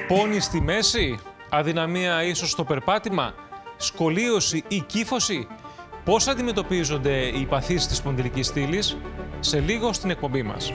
Πόνοι στη μέση, αδυναμία ίσως στο περπάτημα, σκολίωση ή κύφωση. Πώς αντιμετωπίζονται οι παθήσεις της σπονδυλικής στήλης? Σε λίγο στην εκπομπή μας.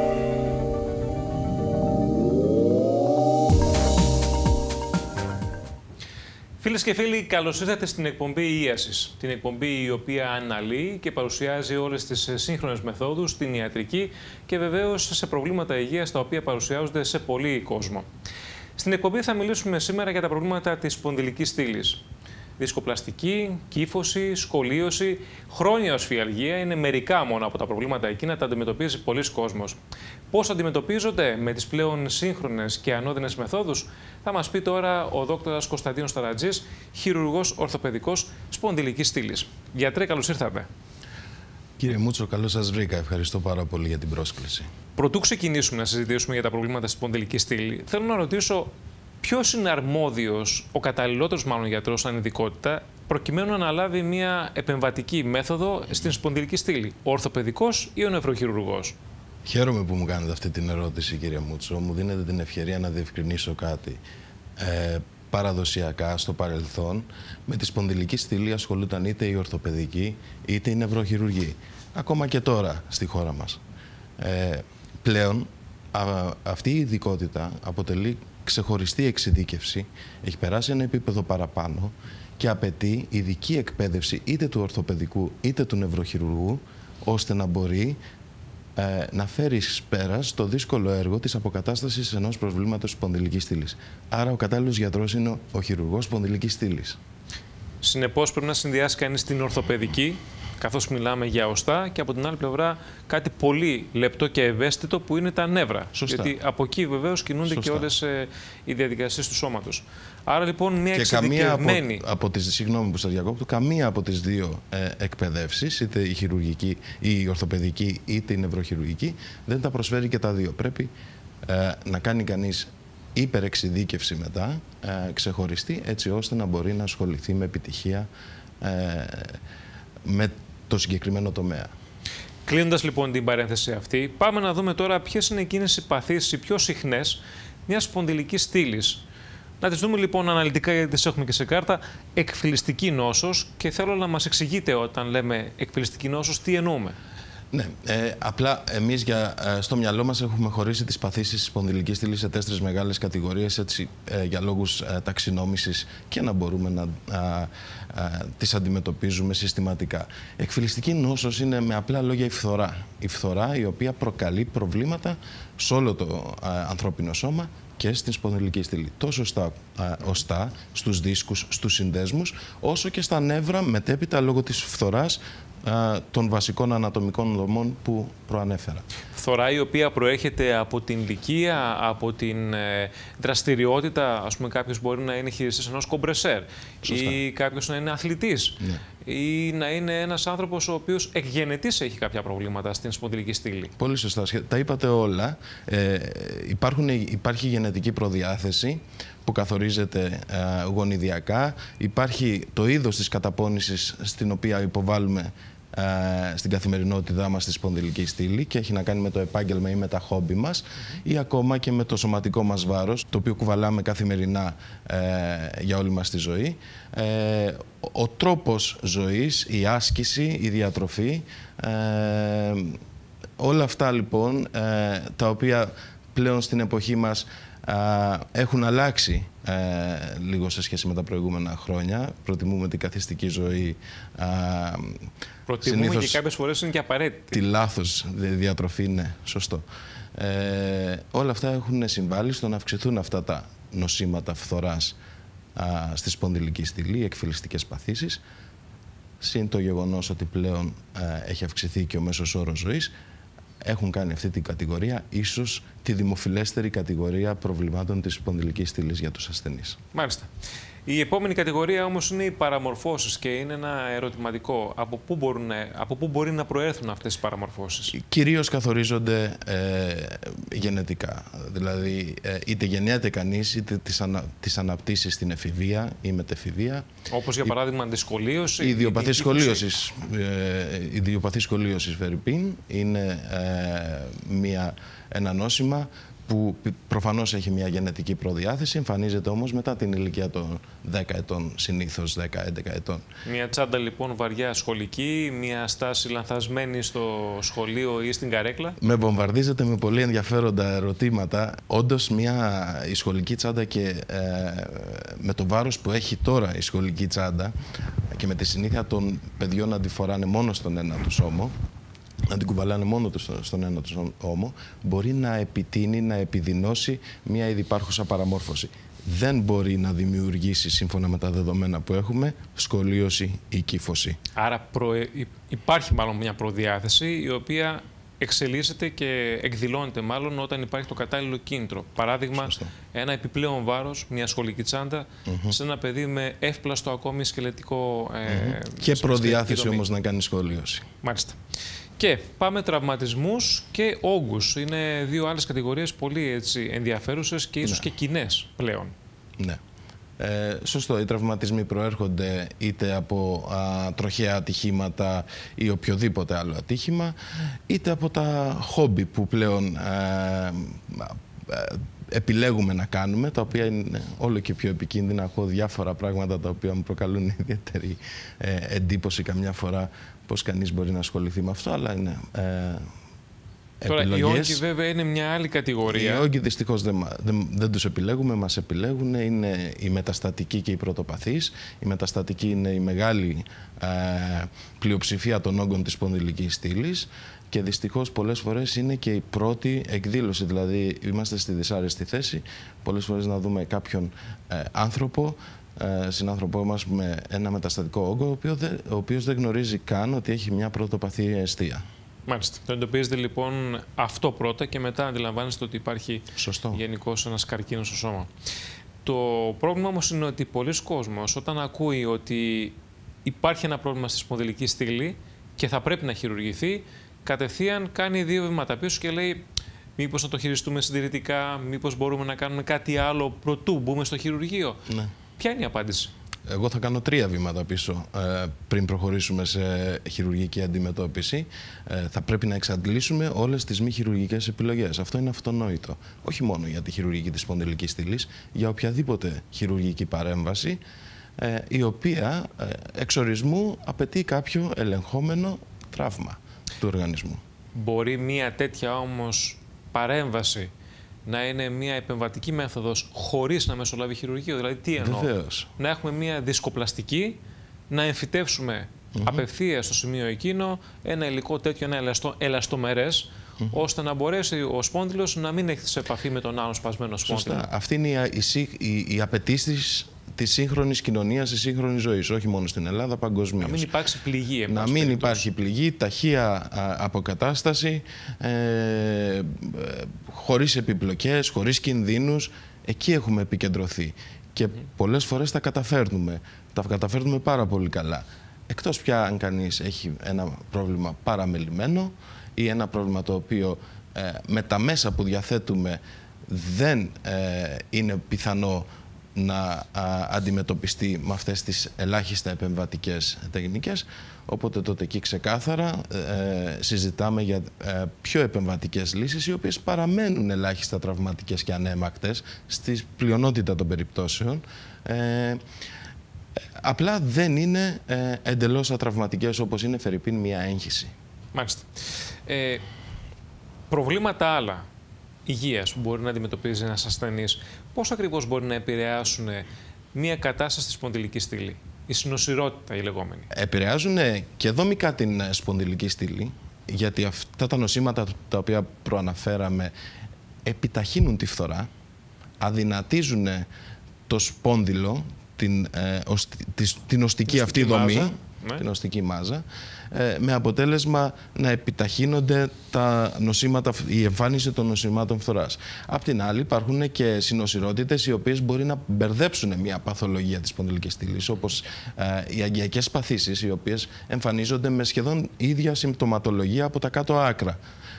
Φίλες και φίλοι, καλώς ήρθατε στην εκπομπή Ίασης. Την εκπομπή η οποία αναλύει και παρουσιάζει όλες τις σύγχρονες μεθόδους στην ιατρική και βεβαίως σε προβλήματα υγείας τα οποία παρουσιάζονται σε πολύ κόσμο. Στην εκπομπή θα μιλήσουμε σήμερα για τα προβλήματα της σπονδυλικής στήλης. Δισκοπλαστική, κύφωση, σκολίωση, χρόνια οσφιαλγία είναι μερικά μόνο από τα προβλήματα εκείνα τα αντιμετωπίζει πολλοί κόσμος. Πώς αντιμετωπίζονται με τις πλέον σύγχρονες και ανώδυνες μεθόδους, θα μας πει τώρα ο δόκτωρας Κωνσταντίνος Ταρατζής, χειρουργός ορθοπαιδικός σπονδυλικής στήλης. Γιατρέ, καλώς ήρθατε. Κύριε Μούτσο, καλώς σας βρήκα. Ευχαριστώ πάρα πολύ για την πρόσκληση. Πρωτού ξεκινήσουμε να συζητήσουμε για τα προβλήματα στη σπονδυλική στήλη, θέλω να ρωτήσω ποιος είναι αρμόδιος, ο καταλληλότερος μάλλον γιατρός σαν ειδικότητα, προκειμένου να αναλάβει μια επεμβατική μέθοδο στην σπονδυλική στήλη, ο ορθοπαιδικός ή ο νευροχειρουργός? Χαίρομαι που μου κάνετε αυτή την ερώτηση, κύριε Μούτσο. Μου δίνετε την ευκαιρία να διευκρινίσω κάτι. Παραδοσιακά, στο παρελθόν, με τη σπονδυλική στήλη ασχολούνταν είτε οι ορθοπαιδικοί είτε οι νευροχειρουργοί. Ακόμα και τώρα στη χώρα μας. Πλέον, αυτή η ειδικότητα αποτελεί ξεχωριστή εξειδίκευση, έχει περάσει ένα επίπεδο παραπάνω και απαιτεί ειδική εκπαίδευση είτε του ορθοπαιδικού είτε του νευροχειρουργού, ώστε να μπορεί να φέρει εις πέρας το δύσκολο έργο της αποκατάστασης ενός προβλήματος σπονδυλικής στήλης. Άρα ο κατάλληλος γιατρός είναι ο χειρουργός σπονδυλικής στήλης. Συνεπώς πρέπει να συνδυάσει κανείς την ορθοπαιδική, καθώς μιλάμε για οστά, και από την άλλη πλευρά κάτι πολύ λεπτό και ευαίσθητο που είναι τα νεύρα. Σωστά. Γιατί από εκεί βεβαίως κινούνται και όλες οι διαδικασίες του σώματος. Άρα λοιπόν μια και εξειδικευμένη... συγγνώμη που σας διακόπτω, καμία από τις δύο εκπαιδεύσεις, είτε η χειρουργική ή η ορθοπαιδική είτε η νευροχειρουργική, δεν τα προσφέρει και τα δύο. Πρέπει να κάνει κανείς υπερεξειδίκευση μετά, ξεχωριστή, έτσι ώστε να μπορεί να ασχοληθεί με επιτυχία με το συγκεκριμένο τομέα. Κλείνοντας λοιπόν την παρένθεση αυτή, πάμε να δούμε τώρα ποιες είναι εκείνες οι παθήσεις οι πιο συχνές μιας σπονδυλικής στήλης. Να τις δούμε λοιπόν αναλυτικά, γιατί τις έχουμε και σε κάρτα. Εκφυλιστική νόσος, και θέλω να μας εξηγείτε όταν λέμε εκφυλιστική νόσος τι εννοούμε. Ναι, απλά εμείς στο μυαλό μας έχουμε χωρίσει τις παθήσεις της σπονδυλικής στήλης σε 4 μεγάλες κατηγορίες, έτσι, για λόγους ταξινόμησης και να μπορούμε να τις αντιμετωπίζουμε συστηματικά. Εκφυλιστική νόσος είναι με απλά λόγια η φθορά. Η φθορά η οποία προκαλεί προβλήματα σε όλο το ανθρώπινο σώμα και στην σπονδυλική στήλη. Τόσο στα οστά, στους δίσκους, στους συνδέσμους, όσο και στα νεύρα μετέπειτα λόγω της φθοράς των βασικών ανατομικών δομών που προανέφερα. Φθορά η οποία προέρχεται από την ηλικία, από την δραστηριότητα. Ας πούμε, κάποιος μπορεί να είναι χειριστής ενός κομπρεσέρ. Σωστά. Ή κάποιος να είναι αθλητής. Ναι. Ή να είναι ένας άνθρωπος ο οποίος εκ γενετής έχει κάποια προβλήματα στην σπονδυλική στήλη. Πολύ σωστά. Τα είπατε όλα. Υπάρχει γενετική προδιάθεση που καθορίζεται γονιδιακά. Υπάρχει το είδος της καταπώνησης στην οποία υποβάλλουμε στην καθημερινότητά μας στη σπονδυλική στήλη και έχει να κάνει με το επάγγελμα ή με τα χόμπι μας ή ακόμα και με το σωματικό μας βάρος, το οποίο κουβαλάμε καθημερινά για όλη μας τη ζωή. Ο τρόπος ζωής, η άσκηση, η διατροφή, όλα αυτά λοιπόν τα οποία πλέον στην εποχή μας έχουν αλλάξει λίγο σε σχέση με τα προηγούμενα χρόνια. Προτιμούμε την καθιστική ζωή. Προτιμούμε και κάποιες φορές είναι και απαραίτητη. Τη λάθος διατροφή, ναι, σωστό. Όλα αυτά έχουν συμβάλει στο να αυξηθούν αυτά τα νοσήματα φθοράς στη σπονδυλική στήλη, εκφυλιστικές παθήσεις. Συν το γεγονός ότι πλέον έχει αυξηθεί και ο μέσος όρος ζωής, έχουν κάνει αυτή την κατηγορία ίσως τη δημοφιλέστερη κατηγορία προβλημάτων της σπονδυλικής στήλης για τους ασθενείς. Μάλιστα. Η επόμενη κατηγορία όμως είναι οι παραμορφώσεις και είναι ένα ερωτηματικό. Από πού μπορεί να προέρθουν αυτές οι παραμορφώσεις? Κυρίως καθορίζονται γενετικά. Δηλαδή, είτε γεννιέται κανείς, είτε τις αναπτύσσει στην εφηβεία ή μετεφηβεία. Όπως για παράδειγμα αντισκολίωση. Η ιδιοπαθή σκολίωση φερρυπίν είναι ένα νόσημα που προφανώς έχει μια γενετική προδιάθεση, εμφανίζεται όμως μετά την ηλικία των 10 ετών, συνήθως 10-11 ετών. Μια τσάντα λοιπόν βαριά σχολική, μια στάση λανθασμένη στο σχολείο ή στην καρέκλα. Με βομβαρδίζετε με πολύ ενδιαφέροντα ερωτήματα. Όντως η σχολική τσάντα και με το βάρος που έχει τώρα η σχολική τσάντα και με τη συνήθεια των παιδιών να τη φοράνε μόνο στον ένα τους ώμο, να την κουβαλάνε μόνο στον ένα τους ώμο, μπορεί να επιτείνει, να επιδεινώσει μια ήδη υπάρχουσα παραμόρφωση. Δεν μπορεί να δημιουργήσει, σύμφωνα με τα δεδομένα που έχουμε, σκολίωση ή κύφωση. Άρα υπάρχει μάλλον μια προδιάθεση η οποία εξελίσσεται και εκδηλώνεται μάλλον όταν υπάρχει το κατάλληλο κίνητρο. Παράδειγμα, ένα επιπλέον βάρος, μια σχολική τσάντα, σε ένα παιδί με εύπλαστο ακόμη σκελετικό και προδιάθεση όμως να κάνει σχολίωση. Μάλιστα. Και πάμε τραυματισμούς και όγκους. Είναι δύο άλλες κατηγορίες πολύ ενδιαφέρουσες και ίσως και κοινές πλέον. Ναι. Σωστό. Οι τραυματισμοί προέρχονται είτε από τροχαία ατυχήματα ή οποιοδήποτε άλλο ατύχημα, είτε από τα χόμπι που πλέον επιλέγουμε να κάνουμε, τα οποία είναι όλο και πιο επικίνδυνα. Έχω διάφορα πράγματα τα οποία μου προκαλούν ιδιαίτερη εντύπωση καμιά φορά πώς κανείς μπορεί να ασχοληθεί με αυτό, αλλά είναι τώρα, επιλογές. Οι όγκοι βέβαια είναι μια άλλη κατηγορία. Οι όγκοι δυστυχώς δεν τους επιλέγουμε, μας επιλέγουν. Είναι η μεταστατική και η πρωτοπαθής. Η μεταστατική είναι η μεγάλη πλειοψηφία των όγκων της σπονδυλικής στήλης και δυστυχώς πολλές φορές είναι και η πρώτη εκδήλωση. Δηλαδή είμαστε στη δυσάρεστη θέση πολλές φορές να δούμε κάποιον άνθρωπο, συνάνθρωπό μας με ένα μεταστατικό όγκο, ο οποίος δεν γνωρίζει καν ότι έχει μια πρωτοπαθή αιστεία. Μάλιστα. Το εντοπίζετε λοιπόν αυτό πρώτα και μετά αντιλαμβάνεστε ότι υπάρχει γενικώς ένας καρκίνος στο σώμα. Το πρόβλημα όμως είναι ότι πολλοί κόσμος όταν ακούει ότι υπάρχει ένα πρόβλημα στη σπονδυλική στήλη και θα πρέπει να χειρουργηθεί, κατευθείαν κάνει δύο βήματα πίσω και λέει μήπως να το χειριστούμε συντηρητικά, μήπως μπορούμε να κάνουμε κάτι άλλο προτού μπούμε στο χειρουργείο. Ναι. Ποια είναι η απάντηση? Εγώ θα κάνω 3 βήματα πίσω πριν προχωρήσουμε σε χειρουργική αντιμετώπιση. Θα πρέπει να εξαντλήσουμε όλες τις μη χειρουργικές επιλογές. Αυτό είναι αυτονόητο. Όχι μόνο για τη χειρουργική της σπονδυλικής στήλης, για οποιαδήποτε χειρουργική παρέμβαση, η οποία εξορισμού απαιτεί κάποιο ελεγχόμενο τραύμα του οργανισμού. Μπορεί μια τέτοια όμως παρέμβαση να είναι μια επεμβατική μέθοδος χωρίς να μεσολάβει χειρουργείο? Δηλαδή τι εννοώ? Βεβαίως. Να έχουμε μια δισκοπλαστική, να εμφυτεύσουμε απευθείας στο σημείο εκείνο ένα υλικό τέτοιο, ένα ελαστομερές, ώστε να μπορέσει ο σπόνδυλος να μην έχει σε επαφή με τον άλλο σπασμένο σπόνδυλο. Σωστά. Αυτή είναι οι απαιτήσεις της σύγχρονης κοινωνίας, της σύγχρονης ζωής, όχι μόνο στην Ελλάδα, παγκοσμίως. Να μην υπάρξει πληγή. Να μην υπάρχει πληγή, ταχεία αποκατάσταση, χωρίς επιπλοκές, χωρίς κινδύνους. Εκεί έχουμε επικεντρωθεί. Και πολλές φορές τα καταφέρνουμε. Τα καταφέρνουμε πάρα πολύ καλά. Εκτός πια αν κανείς έχει ένα πρόβλημα παραμελημένο ή ένα πρόβλημα το οποίο με τα μέσα που διαθέτουμε δεν είναι πιθανό να αντιμετωπιστεί με αυτές τις ελάχιστα επεμβατικές τεχνικές. Οπότε τότε εκεί ξεκάθαρα συζητάμε για πιο επεμβατικές λύσεις, οι οποίες παραμένουν ελάχιστα τραυματικές και ανέμακτες στη πλειονότητα των περιπτώσεων. Απλά δεν είναι εντελώς ατραυματικές όπως είναι φερειπίν μια έγχυση. Μάλιστα. Προβλήματα άλλα υγείας που μπορεί να αντιμετωπίζει ένας ασθενής, πώς ακριβώς μπορεί να επηρεάσουν μια κατάσταση στη σπονδυλική στήλη, η συνοσηρότητα η λεγόμενη? Επηρεάζουν και δομικά την σπονδυλική στήλη, γιατί αυτά τα νοσήματα τα οποία προαναφέραμε επιταχύνουν τη φθορά, αδυνατίζουν το σπόνδυλο, την οστική αυτή δομή, μάζα, την οστική μάζα, με αποτέλεσμα να επιταχύνονται τα νοσήματα, η εμφάνιση των νοσημάτων φθοράς. Απ' την άλλη υπάρχουν και συνοσηρότητες οι οποίες μπορεί να μπερδέψουν μια παθολογία της σπονδυλικής στήλης, όπως οι αγκιακές παθήσεις, οι οποίες εμφανίζονται με σχεδόν ίδια συμπτωματολογία από τα κάτω άκρα.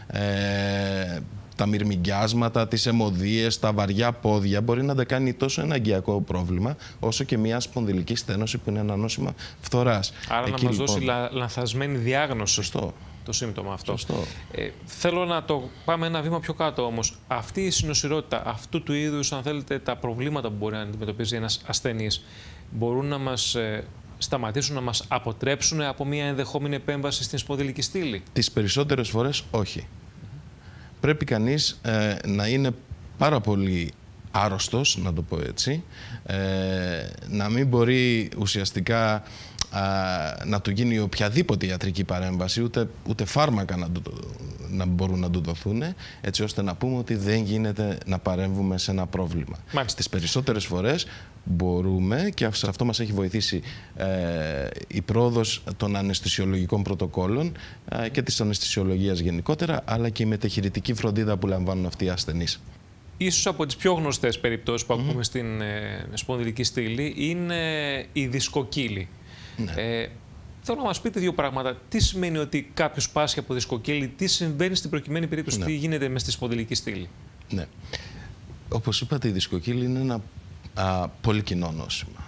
Τα μυρμηγκιάσματα, τις αιμωδίες, τα βαριά πόδια μπορεί να τα κάνει τόσο ένα αγκιακό πρόβλημα όσο και μια σπονδυλική στένωση που είναι ένα νόσημα φθοράς. Άρα να μας δώσει λανθασμένη διάγνωση. Σωστό. το σύμπτωμα αυτό. Θέλω να το πάμε ένα βήμα πιο κάτω όμως. Αυτή η συνοσηρότητα, αυτού του είδους, αν θέλετε, τα προβλήματα που μπορεί να αντιμετωπίζει ένας ασθενής, μπορούν να μας σταματήσουν, να μας αποτρέψουν από μια ενδεχόμενη επέμβαση στην σπονδυλική στήλη? Τις περισσότερες φορές όχι. Πρέπει κανείς να είναι πάρα πολύ άρρωστος, να το πω έτσι, να μην μπορεί ουσιαστικά να του γίνει οποιαδήποτε ιατρική παρέμβαση, ούτε φάρμακα να μπορούν να του δοθούν, έτσι ώστε να πούμε ότι δεν γίνεται να παρέμβουμε σε ένα πρόβλημα. Τις περισσότερες φορές μπορούμε, και σε αυτό μας έχει βοηθήσει η πρόοδος των αναισθησιολογικών πρωτοκόλων και της αναισθησιολογίας γενικότερα, αλλά και η μετεχειρητική φροντίδα που λαμβάνουν αυτοί οι ασθενείς. Ίσως από τις πιο γνωστές περιπτώσεις που ακούμε στην σπονδυλική στήλη είναι η δισκοκύλη. Ναι. Θέλω να μας πείτε δύο πράγματα. Τι σημαίνει ότι κάποιος πάσχει από δισκοκύλη, τι συμβαίνει στην προκειμένη περίπτωση, τι γίνεται μες στη σπονδυλική στήλη? Ναι. Όπως είπατε, η δισκοκύλη είναι ένα πολύ κοινό νόσημα.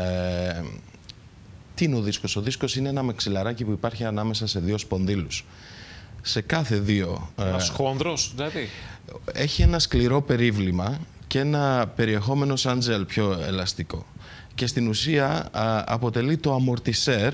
Τι είναι ο δίσκος? Ο δίσκος είναι ένα μαξιλαράκι που υπάρχει ανάμεσα σε δύο σπονδύλους. Σε κάθε δύο... Ένας χόνδρος, δηλαδή. Έχει ένα σκληρό περίβλημα και ένα περιεχόμενο σαν τζελ πιο ελαστικό. Και στην ουσία αποτελεί το αμορτισέρ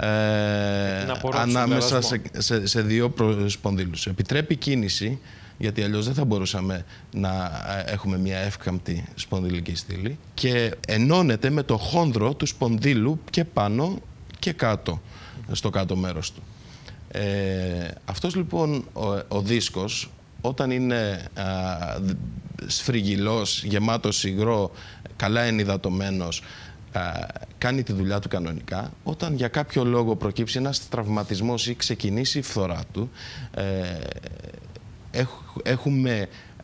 ανάμεσα σε δύο σπονδύλους. Επιτρέπει κίνηση, γιατί αλλιώς δεν θα μπορούσαμε να έχουμε μια εύκαμπτη σπονδυλική στήλη, και ενώνεται με το χόνδρο του σπονδύλου και πάνω και κάτω, στο κάτω μέρος του. Αυτός λοιπόν ο δίσκος, όταν είναι σφριγγυλός, γεμάτος υγρό, καλά ενυδατωμένος, κάνει τη δουλειά του κανονικά. Όταν για κάποιο λόγο προκύψει ένας τραυματισμός ή ξεκινήσει η φθορά του, έχουμε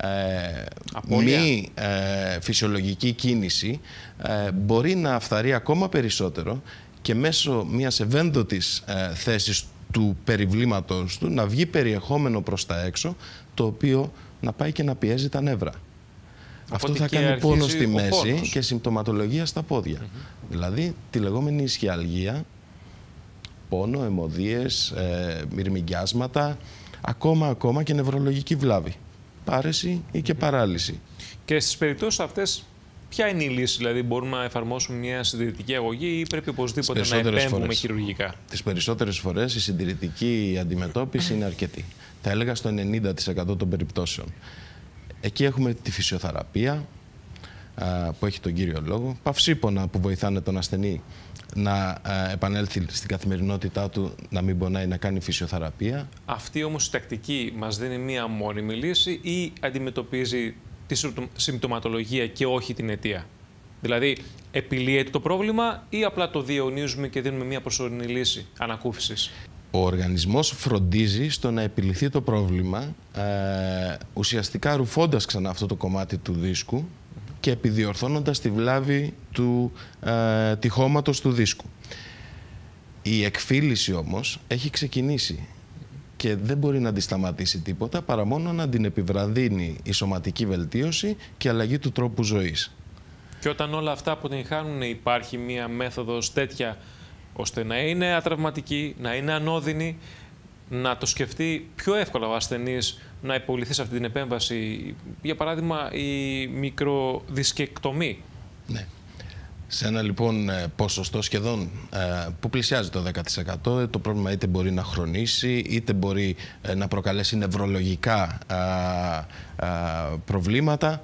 μη φυσιολογική κίνηση, μπορεί να φθαρεί ακόμα περισσότερο και μέσω μιας ευένδοτης θέσης του περιβλήματος του να βγει περιεχόμενο προς τα έξω, το οποίο να πάει και να πιέζει τα νεύρα. Αυτό θα κάνει πόνο στη μέση και συμπτωματολογία στα πόδια. Δηλαδή τη λεγόμενη ισχυαλγία, πόνο, αιμωδίες, μυρμηγκιάσματα, ακόμα και νευρολογική βλάβη. Πάρεση ή και παράλυση. Και στις περιπτώσεις αυτές, ποια είναι η λύση? Δηλαδή μπορούμε να εφαρμόσουμε μια συντηρητική αγωγή ή πρέπει οπωσδήποτε να επέμβουμε χειρουργικά? Τις περισσότερες φορές η συντηρητική αντιμετώπιση είναι αρκετή. Θα έλεγα στο 90% των περιπτώσεων. Εκεί έχουμε τη φυσιοθεραπεία που έχει τον κύριο λόγο, παυσίπονα που βοηθάνε τον ασθενή να επανέλθει στην καθημερινότητά του, να μην πονάει, να κάνει φυσιοθεραπεία. Αυτή όμως η τακτική μας δίνει μία μόνιμη λύση ή αντιμετωπίζει τη συμπτωματολογία και όχι την αιτία? Δηλαδή, επιλύεται το πρόβλημα ή απλά το διαιωνίζουμε και δίνουμε μία προσωρινή λύση ανακούφισης? Ο οργανισμός φροντίζει στο να επιλυθεί το πρόβλημα, ουσιαστικά ρουφώντας ξανά αυτό το κομμάτι του δίσκου και επιδιορθώνοντας τη βλάβη του τυχώματος του δίσκου. Η εκφύλιση όμως έχει ξεκινήσει και δεν μπορεί να αντισταματήσει τίποτα παρά μόνο να την επιβραδύνει η σωματική βελτίωση και αλλαγή του τρόπου ζωής. Και όταν όλα αυτά αποτυγχάνουν, υπάρχει μία μέθοδος τέτοια ώστε να είναι ατραυματική, να είναι ανώδυνη, να το σκεφτεί πιο εύκολα ο ασθενής να υποβληθεί σε αυτή την επέμβαση? Για παράδειγμα, η μικροδισκεκτομή. Ναι. Σε ένα λοιπόν ποσοστό σχεδόν που πλησιάζει το 10%, το πρόβλημα είτε μπορεί να χρονίσει, είτε μπορεί να προκαλέσει νευρολογικά προβλήματα.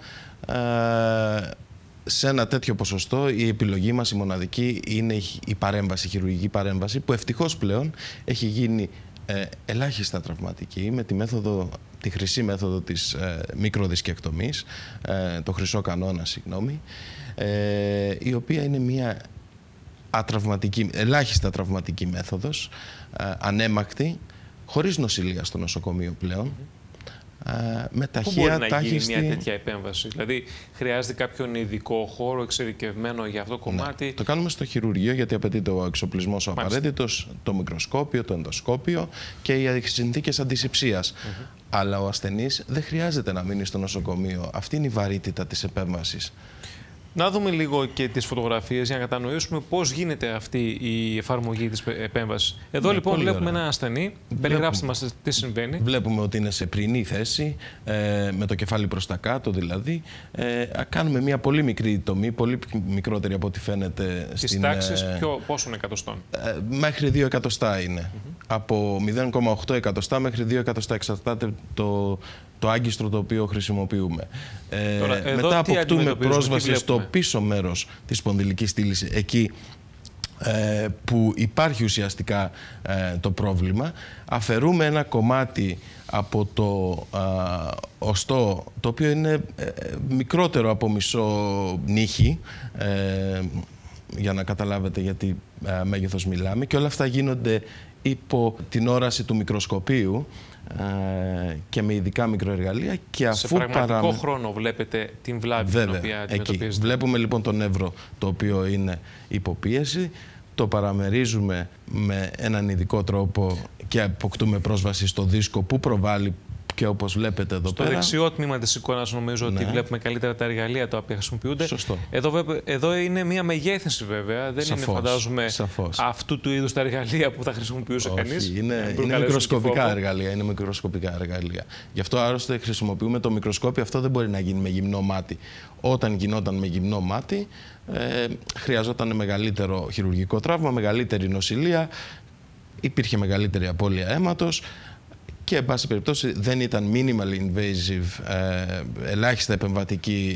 Σε ένα τέτοιο ποσοστό η επιλογή μας η μοναδική είναι η παρέμβαση, η χειρουργική παρέμβαση, που ευτυχώς πλέον έχει γίνει ελάχιστα τραυματική με τη χρυσή μέθοδο της μικροδισκεκτομής, το χρυσό κανόνα, συγγνώμη, η οποία είναι μια ελάχιστα τραυματική μέθοδος, ανέμακτη, χωρίς νοσηλεία στο νοσοκομείο πλέον. Με ταχεία, πού μπορεί να γίνει μια τέτοια επέμβαση? Δηλαδή, χρειάζεται κάποιον ειδικό χώρο εξειδικευμένο για αυτό το κομμάτι? Ναι, το κάνουμε στο χειρουργείο, γιατί απαιτείται ο εξοπλισμός ο απαραίτητος, το μικροσκόπιο, το ενδοσκόπιο και οι συνθήκες αντισηψίας. Αλλά ο ασθενής δεν χρειάζεται να μείνει στο νοσοκομείο. Αυτή είναι η βαρύτητα της επέμβασης. Να δούμε λίγο και τις φωτογραφίες για να κατανοήσουμε πώς γίνεται αυτή η εφαρμογή της επέμβασης. Εδώ λοιπόν βλέπουμε έναν ασθενή. Περιγράψτε μας τι συμβαίνει. Βλέπουμε ότι είναι σε πρωινή θέση, με το κεφάλι προς τα κάτω δηλαδή. Κάνουμε μια πολύ μικρή τομή, πολύ μικρότερη από ό,τι φαίνεται. Τις τάξεις πόσων εκατοστών? Μέχρι 2 εκατοστά είναι. Από 0,8 εκατοστά μέχρι 2 εκατοστά εξαρτάται το άγκιστρο το οποίο χρησιμοποιούμε. Μετά αποκτούμε πρόσβαση στο πίσω μέρος της σπονδυλικής στήλης, εκεί που υπάρχει ουσιαστικά το πρόβλημα. Αφαιρούμε ένα κομμάτι από το οστό, το οποίο είναι μικρότερο από μισό νύχι, για να καταλάβετε γιατί μέγεθος μιλάμε, και όλα αυτά γίνονται υπό την όραση του μικροσκοπίου και με ειδικά μικροεργαλεία. Και αφού σε πραγματικό χρόνο βλέπετε την βλάβη την οποία αντιμετωπίζετε. Βλέπουμε λοιπόν το νεύρο το οποίο είναι υποπίεση, το παραμερίζουμε με έναν ειδικό τρόπο και αποκτούμε πρόσβαση στο δίσκο που προβάλλει, και όπως βλέπετε εδώ πέρα. Στο δεξιό τμήμα της εικόνας νομίζω ότι βλέπουμε καλύτερα τα εργαλεία τα οποία χρησιμοποιούνται. Σωστό. Εδώ είναι μια μεγέθυνση βέβαια. Δεν είναι, φαντάζομαι, αυτού του είδους τα εργαλεία που θα χρησιμοποιούσε κανείς. Είναι μικροσκοπικά εργαλεία. Είναι μικροσκοπικά εργαλεία. Γι' αυτό άλλωστε χρησιμοποιούμε το μικροσκόπιο. Αυτό δεν μπορεί να γίνει με γυμνό μάτι. Όταν γινόταν με γυμνό μάτι, χρειαζόταν μεγαλύτερο χειρουργικό τραύμα, μεγαλύτερη νοσηλεία, υπήρχε μεγαλύτερη απώλεια αίματος. Και, εν πάση περιπτώσει, δεν ήταν minimally invasive, ελάχιστα επεμβατική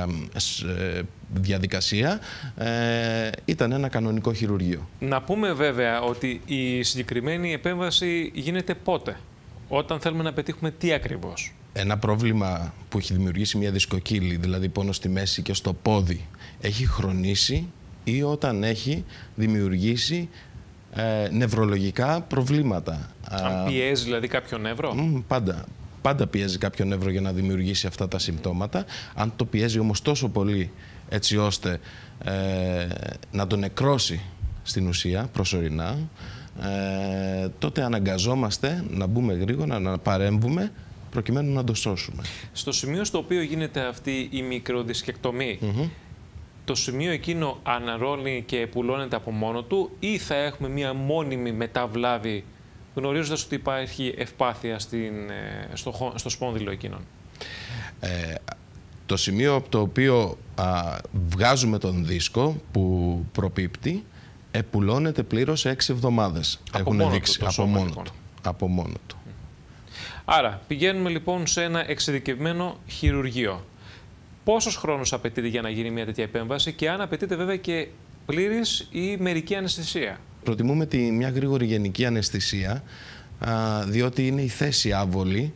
διαδικασία. Ήταν ένα κανονικό χειρουργείο. Να πούμε βέβαια ότι η συγκεκριμένη επέμβαση γίνεται πότε? Όταν θέλουμε να πετύχουμε τι ακριβώς? Ένα πρόβλημα που έχει δημιουργήσει μια δισκοκύλη, δηλαδή πόνο στη μέση και στο πόδι, έχει χρονίσει, ή όταν έχει δημιουργήσει νευρολογικά προβλήματα. Αν πιέζει δηλαδή κάποιο νεύρο? Πάντα πιέζει κάποιο νεύρο για να δημιουργήσει αυτά τα συμπτώματα. Αν το πιέζει όμως τόσο πολύ έτσι ώστε να τον νεκρώσει στην ουσία προσωρινά, τότε αναγκαζόμαστε να μπούμε γρήγορα, να παρέμβουμε προκειμένου να το σώσουμε. Στο σημείο στο οποίο γίνεται αυτή η μικροδισκεκτομή, το σημείο εκείνο αναρρώνει και πουλώνεται από μόνο του, ή θα έχουμε μία μόνιμη μεταβλάβη, γνωρίζοντας ότι υπάρχει ευπάθεια στο σπόνδυλο εκείνον? Το σημείο από το οποίο βγάζουμε τον δίσκο που προπίπτει, επουλώνεται πλήρως σε 6 εβδομάδες. Έχουν δείξει από μόνο του. Άρα, πηγαίνουμε λοιπόν σε ένα εξειδικευμένο χειρουργείο. Πόσος χρόνος απαιτείται για να γίνει μια τέτοια επέμβαση, και αν απαιτείται βέβαια και πλήρης ή μερική αναισθησία? Προτιμούμε μια γρήγορη γενική αναισθησία, διότι είναι η θέση άβολη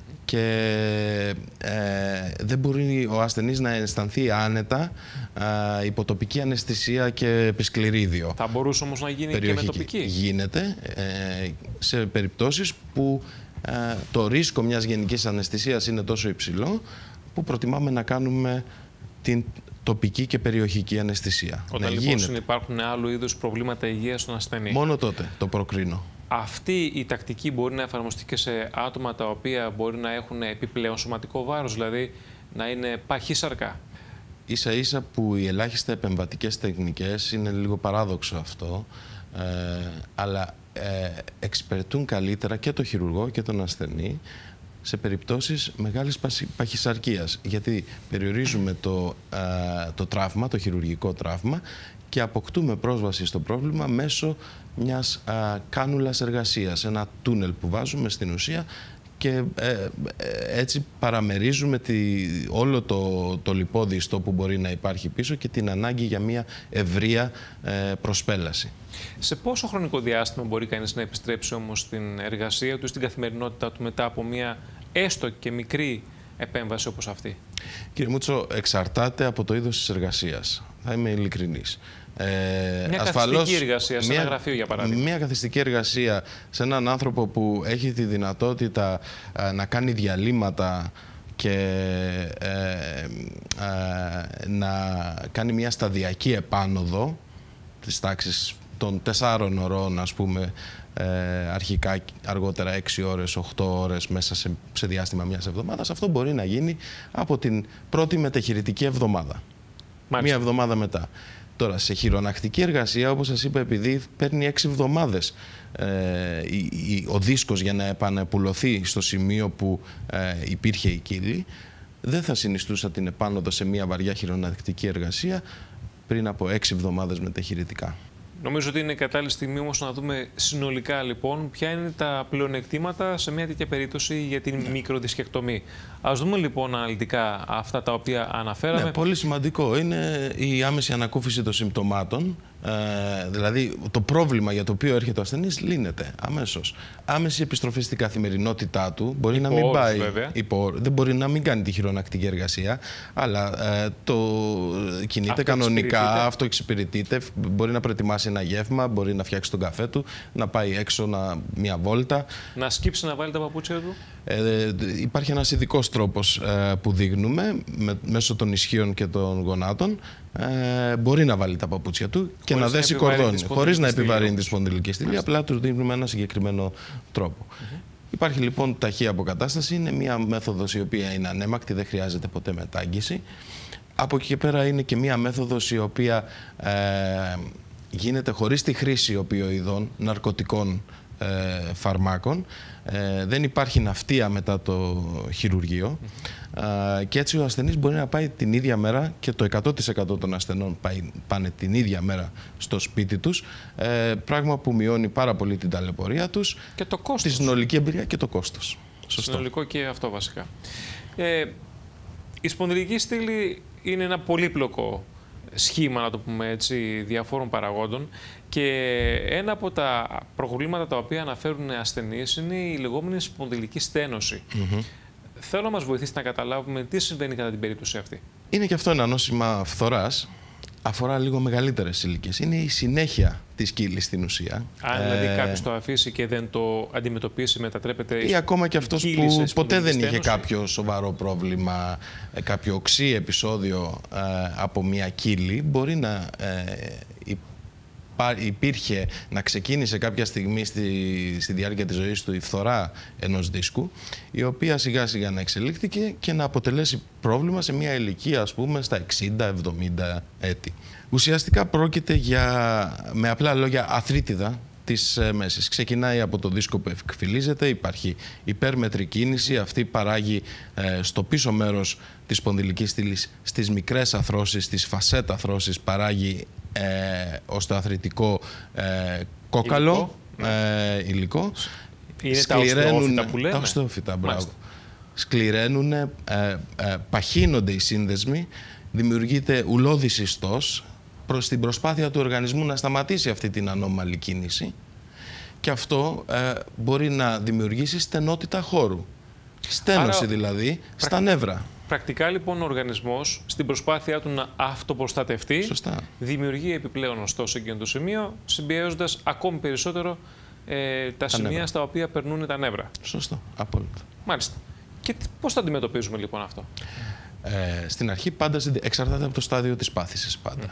και δεν μπορεί ο ασθενής να αισθανθεί άνετα υπό τοπική αναισθησία και επισκληρίδιο. Θα μπορούσε όμως να γίνει και με τοπική? Γίνεται σε περιπτώσεις που το ρίσκο μιας γενικής αναισθησίας είναι τόσο υψηλό, που προτιμάμε να κάνουμε την τοπική και περιοχική αναισθησία. Όταν λοιπόν υπάρχουν άλλου είδους προβλήματα υγείας στον ασθενή, μόνο τότε το προκρίνω. Αυτή η τακτική μπορεί να εφαρμοστεί και σε άτομα τα οποία μπορεί να έχουν επιπλέον σωματικό βάρος, δηλαδή να είναι παχύσαρκα? Ίσα ίσα που οι ελάχιστα επεμβατικές τεχνικές, είναι λίγο παράδοξο αυτό, αλλά εξυπηρετούν καλύτερα και το χειρουργό και τον ασθενή σε περιπτώσεις μεγάλης παχυσαρκίας, γιατί περιορίζουμε το τραύμα, το χειρουργικό τραύμα, και αποκτούμε πρόσβαση στο πρόβλημα μέσω μιας κάνουλας εργασίας, ένα τούνελ που βάζουμε στην ουσία, και έτσι παραμερίζουμε όλο το λιπόδι ιστό που μπορεί να υπάρχει πίσω και την ανάγκη για μια ευρεία προσπέλαση. Σε πόσο χρονικό διάστημα μπορεί κανείς να επιστρέψει όμως στην εργασία του, στην καθημερινότητά του, μετά από μια έστω και μικρή επέμβαση όπως αυτή? Κύριε Μούτσο, εξαρτάται από το είδος της εργασίας. Θα είμαι ειλικρινής. Μια καθιστική εργασία σε ένα γραφείο, για παράδειγμα. Μια καθιστική εργασία σε έναν άνθρωπο που έχει τη δυνατότητα να κάνει διαλύματα και να κάνει μια σταδιακή επάνωδο της τάξης των 4 ωρών, ας πούμε, αρχικά, αργότερα 6 ώρες, 8 ώρες μέσα σε διάστημα μιας εβδομάδας. Αυτό μπορεί να γίνει από την πρώτη μετεχειρητική εβδομάδα. μία εβδομάδα μετά. Τώρα, σε χειρονακτική εργασία, όπως σας είπα, επειδή παίρνει 6 εβδομάδες ο δίσκος για να επανεπουλωθεί στο σημείο που υπήρχε η κύλη, δεν θα συνιστούσα την επάνωδο σε μία βαριά χειρονακτική εργασία πριν από 6 εβδομάδες μεταχειρητικά. Νομίζω ότι είναι κατάλληλη στιγμή όμως να δούμε συνολικά λοιπόν ποια είναι τα πλεονεκτήματα σε μια τέτοια περίπτωση για την μικροδισκεκτομή. Ας δούμε λοιπόν αναλυτικά αυτά τα οποία αναφέραμε. Ναι, πολύ σημαντικό είναι η άμεση ανακούφιση των συμπτωμάτων. Δηλαδή το πρόβλημα για το οποίο έρχεται ο ασθενής λύνεται αμέσως. Άμεση επιστροφή στην καθημερινότητά του. Μπορεί να μην πάει, δεν μπορεί να μην κάνει τη χειρονακτική εργασία, αλλά κινείται κανονικά, αυτοεξυπηρετείται, μπορεί να προετοιμάσει ένα γεύμα, μπορεί να φτιάξει τον καφέ του, να πάει έξω μια βόλτα. Να σκύψει να βάλει τα παπούτσια του. Υπάρχει ένας ειδικός τρόπος που δείχνουμε μέσω των ισχύων και των γονάτων. Μπορεί να βάλει τα παπούτσια του και να δέσει κορδόνι, χωρίς να επιβαρύνει τη σπονδυλική στήλη, απλά του δίνουμε ένα συγκεκριμένο τρόπο. Υπάρχει λοιπόν ταχεία αποκατάσταση, είναι μια μέθοδος η οποία είναι ανέμακτη, δεν χρειάζεται ποτέ μετάγγιση. Από εκεί και πέρα είναι και μια μέθοδος η οποία γίνεται χωρίς τη χρήση οπιοειδών, ναρκωτικών φαρμάκων. Δεν υπάρχει ναυτία μετά το χειρουργείο και έτσι ο ασθενής μπορεί να πάει την ίδια μέρα, και το 100% των ασθενών πάνε την ίδια μέρα στο σπίτι τους, πράγμα που μειώνει πάρα πολύ την ταλαιπωρία τους και το κόστος. Τη συνολική εμπειρία και το κόστος. Σωστό. Συνολικό και αυτό βασικά. Η σπονδυλική στήλη είναι ένα πολύπλοκο σχήμα, να το πούμε έτσι, διαφόρων παραγόντων, και ένα από τα προβλήματα τα οποία αναφέρουν ασθενείς είναι η λεγόμενη σπονδυλική στένωση. Θέλω να μας βοηθήσει να καταλάβουμε τι συμβαίνει κατά την περίπτωση αυτή. Είναι και αυτό ένα νόσημα φθοράς. Αφορά λίγο μεγαλύτερες ηλικίες. Είναι η συνέχεια της κύλης στην ουσία. Αν δηλαδή κάποιος το αφήσει και δεν το αντιμετωπίσει, μετατρέπεται. Ή ακόμα και αυτός που ποτέ δεν είχε κάποιο σοβαρό πρόβλημα, κάποιο οξύ επεισόδιο από μια κύλη, μπορεί να να ξεκίνησε κάποια στιγμή στη διάρκεια της ζωής του η φθορά ενός δίσκου, η οποία σιγά σιγά να εξελίχθηκε και να αποτελέσει πρόβλημα σε μια ηλικία, ας πούμε, στα 60-70 έτη. Ουσιαστικά πρόκειται με απλά λόγια, αθρίτιδα της μέσης. Ξεκινάει από το δίσκο που εκφυλίζεται, υπάρχει υπέρμετρη κίνηση, αυτή παράγει στο πίσω μέρος της σπονδυλικής στήλης, στις μικρές αθρώσεις, στις φασέτα αθρώσεις, παράγει οστεοαθρητικό κόκαλο υλικό. Είναι τα οστεόφυτα που λέμε. Τα οστεόφυτα, μπράβο. Σκληραίνουν, παχύνονται οι σύνδεσμοι, δημιουργείται ουλώδης ιστός προς την προσπάθεια του οργανισμού να σταματήσει αυτή την ανώμαλη κίνηση, και αυτό μπορεί να δημιουργήσει στενότητα χώρου. Στένωση δηλαδή στα νεύρα. Πρακτικά λοιπόν ο οργανισμός στην προσπάθειά του να αυτοπροστατευτεί δημιουργεί επιπλέον ωστόσο εκείνο το σημείο, συμπιέζοντας ακόμη περισσότερο τα σημεία νεύρα στα οποία περνούν τα νεύρα. Σωστό, απόλυτα. Μάλιστα. Και πώς θα αντιμετωπίζουμε λοιπόν αυτό? Στην αρχή πάντα εξαρτάται από το στάδιο της πάθησης πάντα.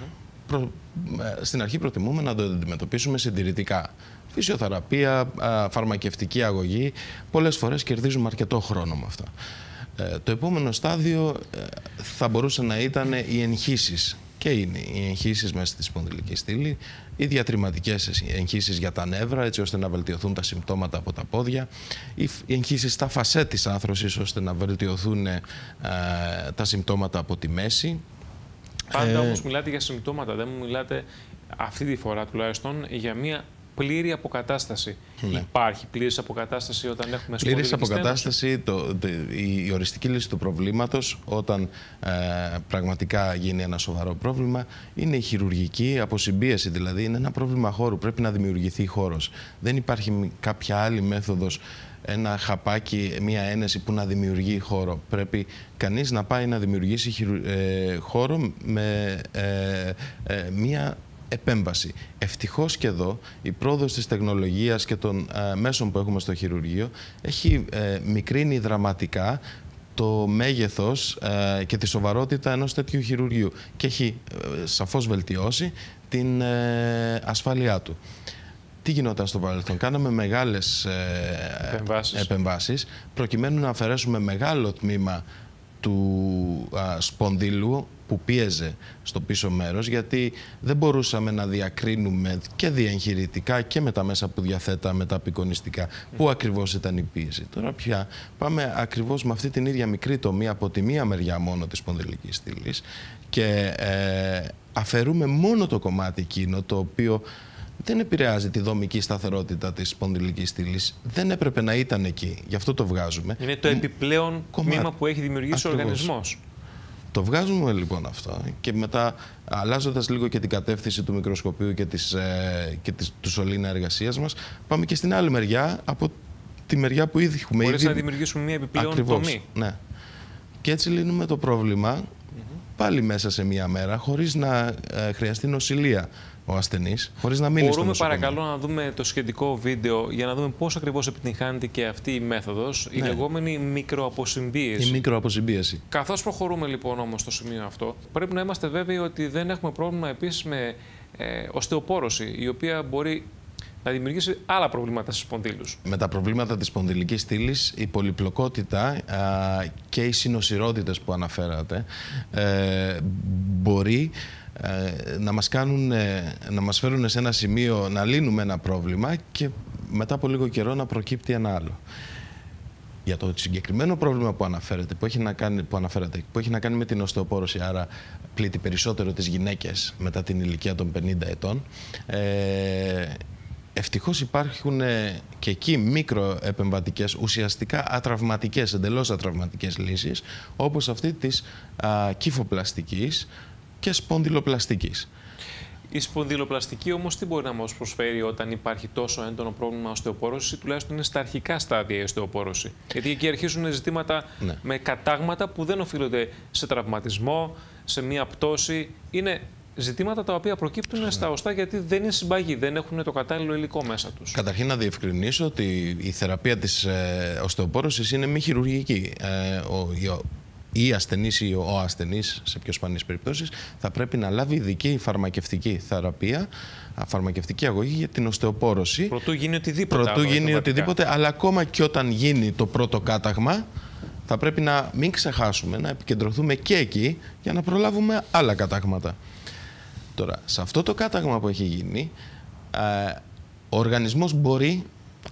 Στην αρχή προτιμούμε να το αντιμετωπίσουμε συντηρητικά. Φυσιοθεραπεία, φαρμακευτική αγωγή. Πολλές φορές κερδίζουμε αρκετό χρόνο με αυτά. Το επόμενο στάδιο θα μπορούσε να ήταν οι εγχύσεις. Και είναι οι εγχύσεις μέσα στη σπονδυλική στήλη, οι διατριμματικές εγχύσεις για τα νεύρα, έτσι ώστε να βελτιωθούν τα συμπτώματα από τα πόδια, οι εγχύσεις στα φασέ της άνθρωσης, ώστε να βελτιωθούν τα συμπτώματα από τη μέση. Πάντα όμως μιλάτε για συμπτώματα, δεν μου μιλάτε αυτή τη φορά τουλάχιστον για μια πλήρη αποκατάσταση. Ναι. Υπάρχει πλήρης αποκατάσταση όταν έχουμε σπονδυλική στένωση? Πλήρης αποκατάσταση, η οριστική λύση του προβλήματος, όταν πραγματικά γίνει ένα σοβαρό πρόβλημα, είναι η χειρουργική αποσυμπίεση. Δηλαδή, είναι ένα πρόβλημα χώρου. Πρέπει να δημιουργηθεί χώρος. Δεν υπάρχει κάποια άλλη μέθοδος, ένα χαπάκι, μία ένεση που να δημιουργεί χώρο. Πρέπει κανείς να πάει να δημιουργήσει χώρο με μία επέμβαση. Ευτυχώς και εδώ η πρόοδος της τεχνολογίας και των μέσων που έχουμε στο χειρουργείο έχει μικρύνει δραματικά το μέγεθος και τη σοβαρότητα ενός τέτοιου χειρουργείου και έχει σαφώς βελτιώσει την ασφάλειά του. Τι γινόταν στο παρελθόν? Κάναμε μεγάλες επεμβάσεις προκειμένου να αφαιρέσουμε μεγάλο τμήμα του σπονδύλου που πίεζε στο πίσω μέρος, γιατί δεν μπορούσαμε να διακρίνουμε και διαγχειρητικά και με τα μέσα που διαθέταμε τα απεικονιστικά πού ακριβώς ήταν η πίεση. Τώρα πια πάμε ακριβώς με αυτή την ίδια μικρή τομή από τη μία μεριά μόνο της σπονδυλικής στήλης και αφαιρούμε μόνο το κομμάτι εκείνο το οποίο δεν επηρεάζει τη δομική σταθερότητα της σπονδυλικής στήλης. Δεν έπρεπε να ήταν εκεί. Γι' αυτό το βγάζουμε. Είναι το επιπλέον τμήμα που έχει δημιουργήσει ο οργανισμός. Το βγάζουμε λοιπόν αυτό και μετά, αλλάζοντας λίγο και την κατεύθυνση του μικροσκοπίου και του σωλήνα εργασίας μας, πάμε και στην άλλη μεριά, από τη μεριά που ήδη έχουμε. Μπορείς να δημιουργήσουμε μια επιπλέον τομή. Ναι. Και έτσι λύνουμε το πρόβλημα πάλι μέσα σε μία μέρα, χωρίς να χρειαστεί νοσηλεία ο ασθενής, χωρίς να μείνει στο νοσοκομείο. Μπορούμε παρακαλώ να δούμε το σχετικό βίντεο για να δούμε πώς ακριβώς επιτυγχάνεται και αυτή η μέθοδος, η λεγόμενη μικροαποσυμπίεση. Η μικροαποσυμπίεση. Καθώς προχωρούμε λοιπόν όμως στο σημείο αυτό, πρέπει να είμαστε βέβαιοι ότι δεν έχουμε πρόβλημα επίσης με οστεοπόρωση, η οποία μπορεί να δημιουργήσει άλλα προβλήματα στις σπονδύλους. Με τα προβλήματα της σπονδυλικής στήλης, η πολυπλοκότητα και οι συνοσιρότητες που αναφέρατε μπορεί να μας φέρουν σε ένα σημείο να λύνουμε ένα πρόβλημα και μετά από λίγο καιρό να προκύπτει ένα άλλο. Για το συγκεκριμένο πρόβλημα που αναφέρεται, που έχει να κάνει με την οστεοπόρωση, άρα πλήττει περισσότερο τις γυναίκες μετά την ηλικία των 50 ετών, ευτυχώς υπάρχουν και εκεί μικροεπεμβατικές, ουσιαστικά ατραυματικές, εντελώς ατραυματικές λύσεις, όπως αυτή της κύφοπλαστικής και σπονδυλοπλαστικής. Η σπονδυλοπλαστική όμως τι μπορεί να μας προσφέρει όταν υπάρχει τόσο έντονο πρόβλημα οστεοπόρωσης, ή τουλάχιστον είναι στα αρχικά στάδια η οστεοπόρωση? Γιατί εκεί αρχίζουν ζητήματα με κατάγματα που δεν οφείλονται σε τραυματισμό, σε μία πτώση. Είναι ζητήματα τα οποία προκύπτουν στα οστά γιατί δεν είναι συμπαγή, δεν έχουν το κατάλληλο υλικό μέσα τους. Καταρχήν να διευκρινίσω ότι η θεραπεία της οστεοπόρωσης είναι μη χειρουργική. Η ασθενής ή ο ασθενής, σε πιο σπάνιες περιπτώσεις, θα πρέπει να λάβει ειδική φαρμακευτική θεραπεία, φαρμακευτική αγωγή για την οστεοπόρωση. Προτού γίνει οτιδήποτε. Αλλά ακόμα και όταν γίνει το πρώτο κάταγμα, θα πρέπει να μην ξεχάσουμε να επικεντρωθούμε και εκεί για να προλάβουμε άλλα κατάγματα. Τώρα, σε αυτό το κάταγμα που έχει γίνει, ο οργανισμός μπορεί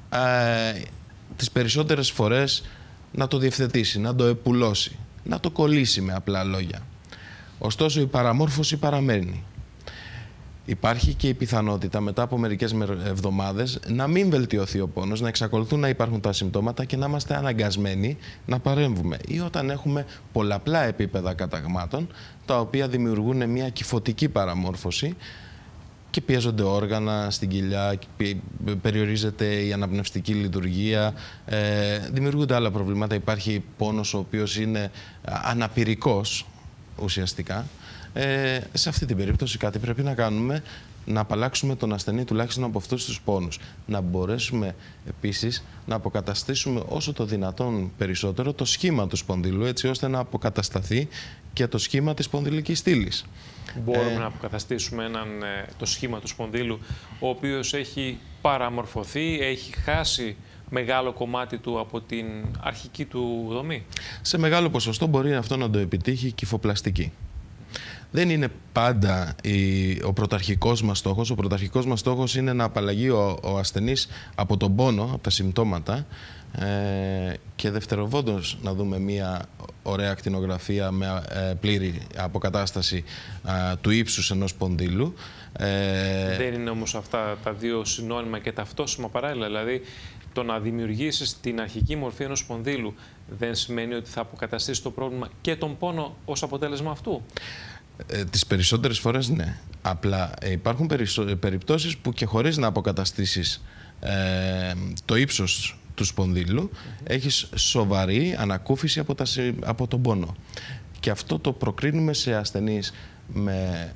τις περισσότερες φορές να το διευθετήσει, να το επουλώσει, να το κολλήσει με απλά λόγια. Ωστόσο η παραμόρφωση παραμένει. Υπάρχει και η πιθανότητα μετά από μερικές εβδομάδες να μην βελτιωθεί ο πόνος, να εξακολουθούν να υπάρχουν τα συμπτώματα και να είμαστε αναγκασμένοι να παρέμβουμε. Ή όταν έχουμε πολλαπλά επίπεδα καταγμάτων, τα οποία δημιουργούν μια κυφωτική παραμόρφωση και πιέζονται όργανα στην κοιλιά, περιορίζεται η αναπνευστική λειτουργία, δημιουργούνται άλλα προβλήματα. Υπάρχει πόνος ο οποίος είναι αναπηρικός ουσιαστικά. Σε αυτή την περίπτωση κάτι πρέπει να κάνουμε, να απαλλάξουμε τον ασθενή τουλάχιστον από αυτούς τους πόνους. Να μπορέσουμε επίσης να αποκαταστήσουμε όσο το δυνατόν περισσότερο το σχήμα του σπονδύλου, έτσι ώστε να αποκατασταθεί και το σχήμα της σπονδυλικής στήλης. Μπορούμε να αποκαταστήσουμε το σχήμα του σπονδύλου, ο οποίος έχει παραμορφωθεί, έχει χάσει μεγάλο κομμάτι του από την αρχική του δομή? Σε μεγάλο ποσοστό μπορεί αυτό να το επιτύχει η κυφοπλαστική. Δεν είναι πάντα ο πρωταρχικός μας στόχος. Ο πρωταρχικός μας στόχος είναι να απαλλαγεί ο ασθενής από τον πόνο, από τα συμπτώματα, και δευτεροβόντως να δούμε μια ωραία ακτινογραφία με πλήρη αποκατάσταση του ύψους ενός σπονδύλου. Δεν είναι όμως αυτά τα δύο συνώνυμα και ταυτόσιμα παράλληλα? Δηλαδή, το να δημιουργήσεις την αρχική μορφή ενός σπονδύλου δεν σημαίνει ότι θα αποκαταστήσει το πρόβλημα και τον πόνο ως αποτέλεσμα αυτού? Τις περισσότερες φορές ναι. Απλά υπάρχουν περιπτώσεις που και χωρίς να αποκαταστήσεις το ύψος του σπονδύλου, έχεις σοβαρή ανακούφιση από τον πόνο. Και αυτό το προκρίνουμε σε ασθενείς με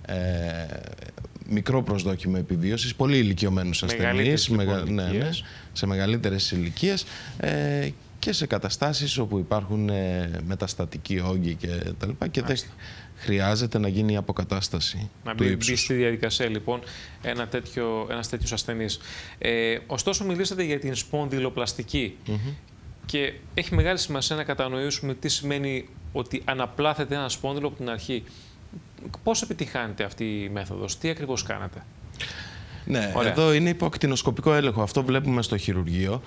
μικρό προσδόκιμο επιβίωσης, πολύ ηλικιωμένους ασθενείς, σε μεγαλύτερες ηλικίες, και σε καταστάσεις όπου υπάρχουν μεταστατικοί όγκοι και δεν χρειάζεται να γίνει η αποκατάσταση του ύψους. Να μπει στη διαδικασία λοιπόν ένας τέτοιος ασθενής. Ωστόσο μιλήσατε για την σπονδυλοπλαστική και έχει μεγάλη σημασία να κατανοήσουμε τι σημαίνει ότι αναπλάθεται ένα σπόνδυλο από την αρχή. Πώς επιτυχάνεται αυτή η μέθοδος, τι ακριβώς κάνατε? Ναι, εδώ είναι υπό ακτινοσκοπικό έλεγχο. Αυτό βλέπουμε στο χειρουργείο.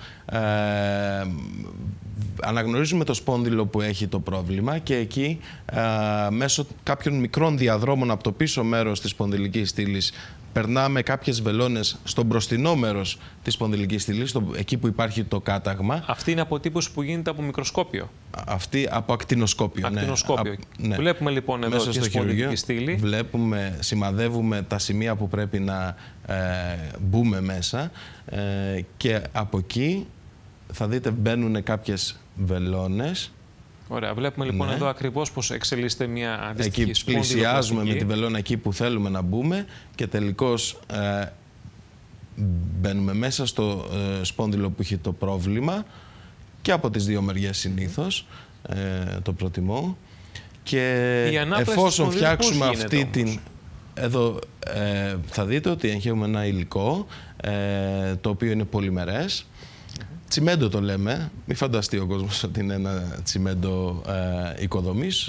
Αναγνωρίζουμε το σπόνδυλο που έχει το πρόβλημα και εκεί μέσω κάποιων μικρών διαδρόμων από το πίσω μέρος της σπονδυλικής στήλης περνάμε κάποιες βελόνες στο μπροστινό μέρος της σπονδυλικής στήλης, εκεί που υπάρχει το κάταγμα. Αυτή είναι αποτύπωση που γίνεται από μικροσκόπιο. Αυτή από ακτινοσκόπιο. Ακτινοσκόπιο. Ναι. Βλέπουμε λοιπόν εδώ μέσα τη σπονδυλική στήλη. Βλέπουμε, σημαδεύουμε τα σημεία που πρέπει να μπούμε μέσα και από εκεί θα δείτε μπαίνουν κάποιες βελόνες. Ωραία. Βλέπουμε λοιπόν εδώ ακριβώς πώς εξελίσσεται μια αντίστοιχη σπονδυλοπλαστική. Εκεί πλησιάζουμε με τη βελόνα εκεί που θέλουμε να μπούμε και τελικώς μπαίνουμε μέσα στο σπόνδυλο που έχει το πρόβλημα και από τις δύο μεριές συνήθως, το προτιμώ. Και εφόσον φτιάξουμε αυτή την... Εδώ θα δείτε ότι εγχέουμε ένα υλικό το οποίο είναι πολυμερές. Τσιμέντο το λέμε, μην φανταστεί ο κόσμος ότι είναι ένα τσιμέντο οικοδομής.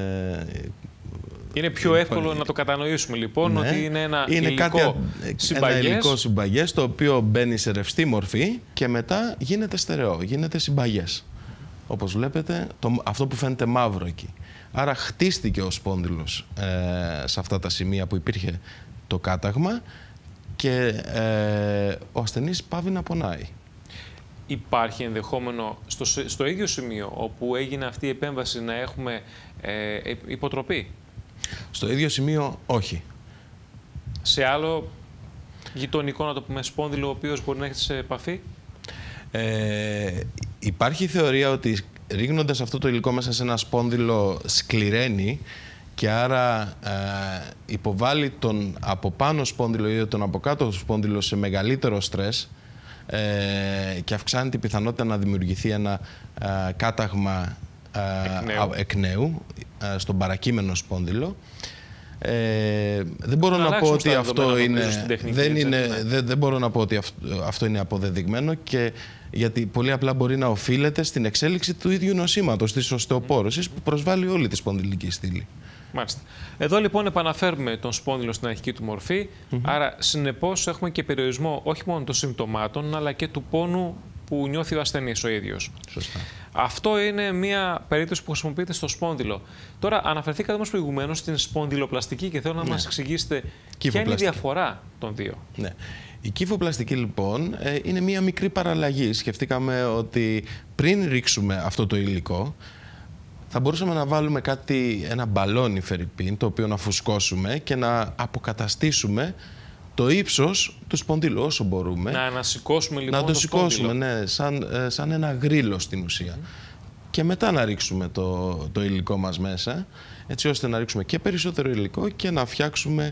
Είναι πιο εύκολο να το κατανοήσουμε λοιπόν, ότι είναι ένα υλικό συμπαγές. Ένα υλικό συμπαγές, το οποίο μπαίνει σε ρευστή μορφή και μετά γίνεται στερεό, γίνεται συμπαγές. Όπως βλέπετε, αυτό που φαίνεται μαύρο εκεί. Άρα χτίστηκε ο σπόνδυλος σε αυτά τα σημεία που υπήρχε το κάταγμα και ο ασθενής πάβει να πονάει. Υπάρχει ενδεχόμενο στο ίδιο σημείο όπου έγινε αυτή η επέμβαση να έχουμε υποτροπή? Στο ίδιο σημείο όχι. Σε άλλο γειτονικό, να το πούμε, σπόνδυλο ο οποίος μπορεί να έχετε σε επαφή? Υπάρχει η θεωρία ότι ρίχνοντας αυτό το υλικό μέσα σε ένα σπόνδυλο σκληραίνει και άρα υποβάλλει τον από πάνω σπόνδυλο ή τον από κάτω σπόνδυλο σε μεγαλύτερο στρες και αυξάνει την πιθανότητα να δημιουργηθεί ένα κάταγμα εκ νέου στον παρακείμενο σπόνδυλο. Δεν μπορώ να πω ότι αυτό είναι, δεν μπορώ να πω ότι αυτό είναι αποδεδειγμένο, και γιατί πολύ απλά μπορεί να οφείλεται στην εξέλιξη του ίδιου νοσήματος, της οστεοπόρωσης, που προσβάλλει όλη τη σπονδυλική στήλη. Μάλιστα. Εδώ λοιπόν επαναφέρουμε τον σπόνδυλο στην αρχική του μορφή, άρα συνεπώς έχουμε και περιορισμό όχι μόνο των συμπτωμάτων, αλλά και του πόνου που νιώθει ο ασθενής ο ίδιος. Σωστά. Αυτό είναι μια περίπτωση που χρησιμοποιείται στο σπόνδυλο. Τώρα, αναφερθήκατε όμως προηγουμένως στην σπονδυλοπλαστική και θέλω να μας εξηγήσετε ποια είναι η διαφορά των δύο. Ναι. Η κύφοπλαστική λοιπόν είναι μια μικρή παραλλαγή. Σκεφτήκαμε ότι πριν ρίξουμε αυτό το υλικό, θα μπορούσαμε να βάλουμε ένα μπαλόνι φερρυπίν, το οποίο να φουσκώσουμε και να αποκαταστήσουμε το ύψος του σπονδύλου όσο μπορούμε. Να ανασηκώσουμε λοιπόν το σηκώσουμε, ναι, σαν ένα γρίλο στην ουσία. Και μετά να ρίξουμε το υλικό μας μέσα, έτσι ώστε να ρίξουμε και περισσότερο υλικό και να φτιάξουμε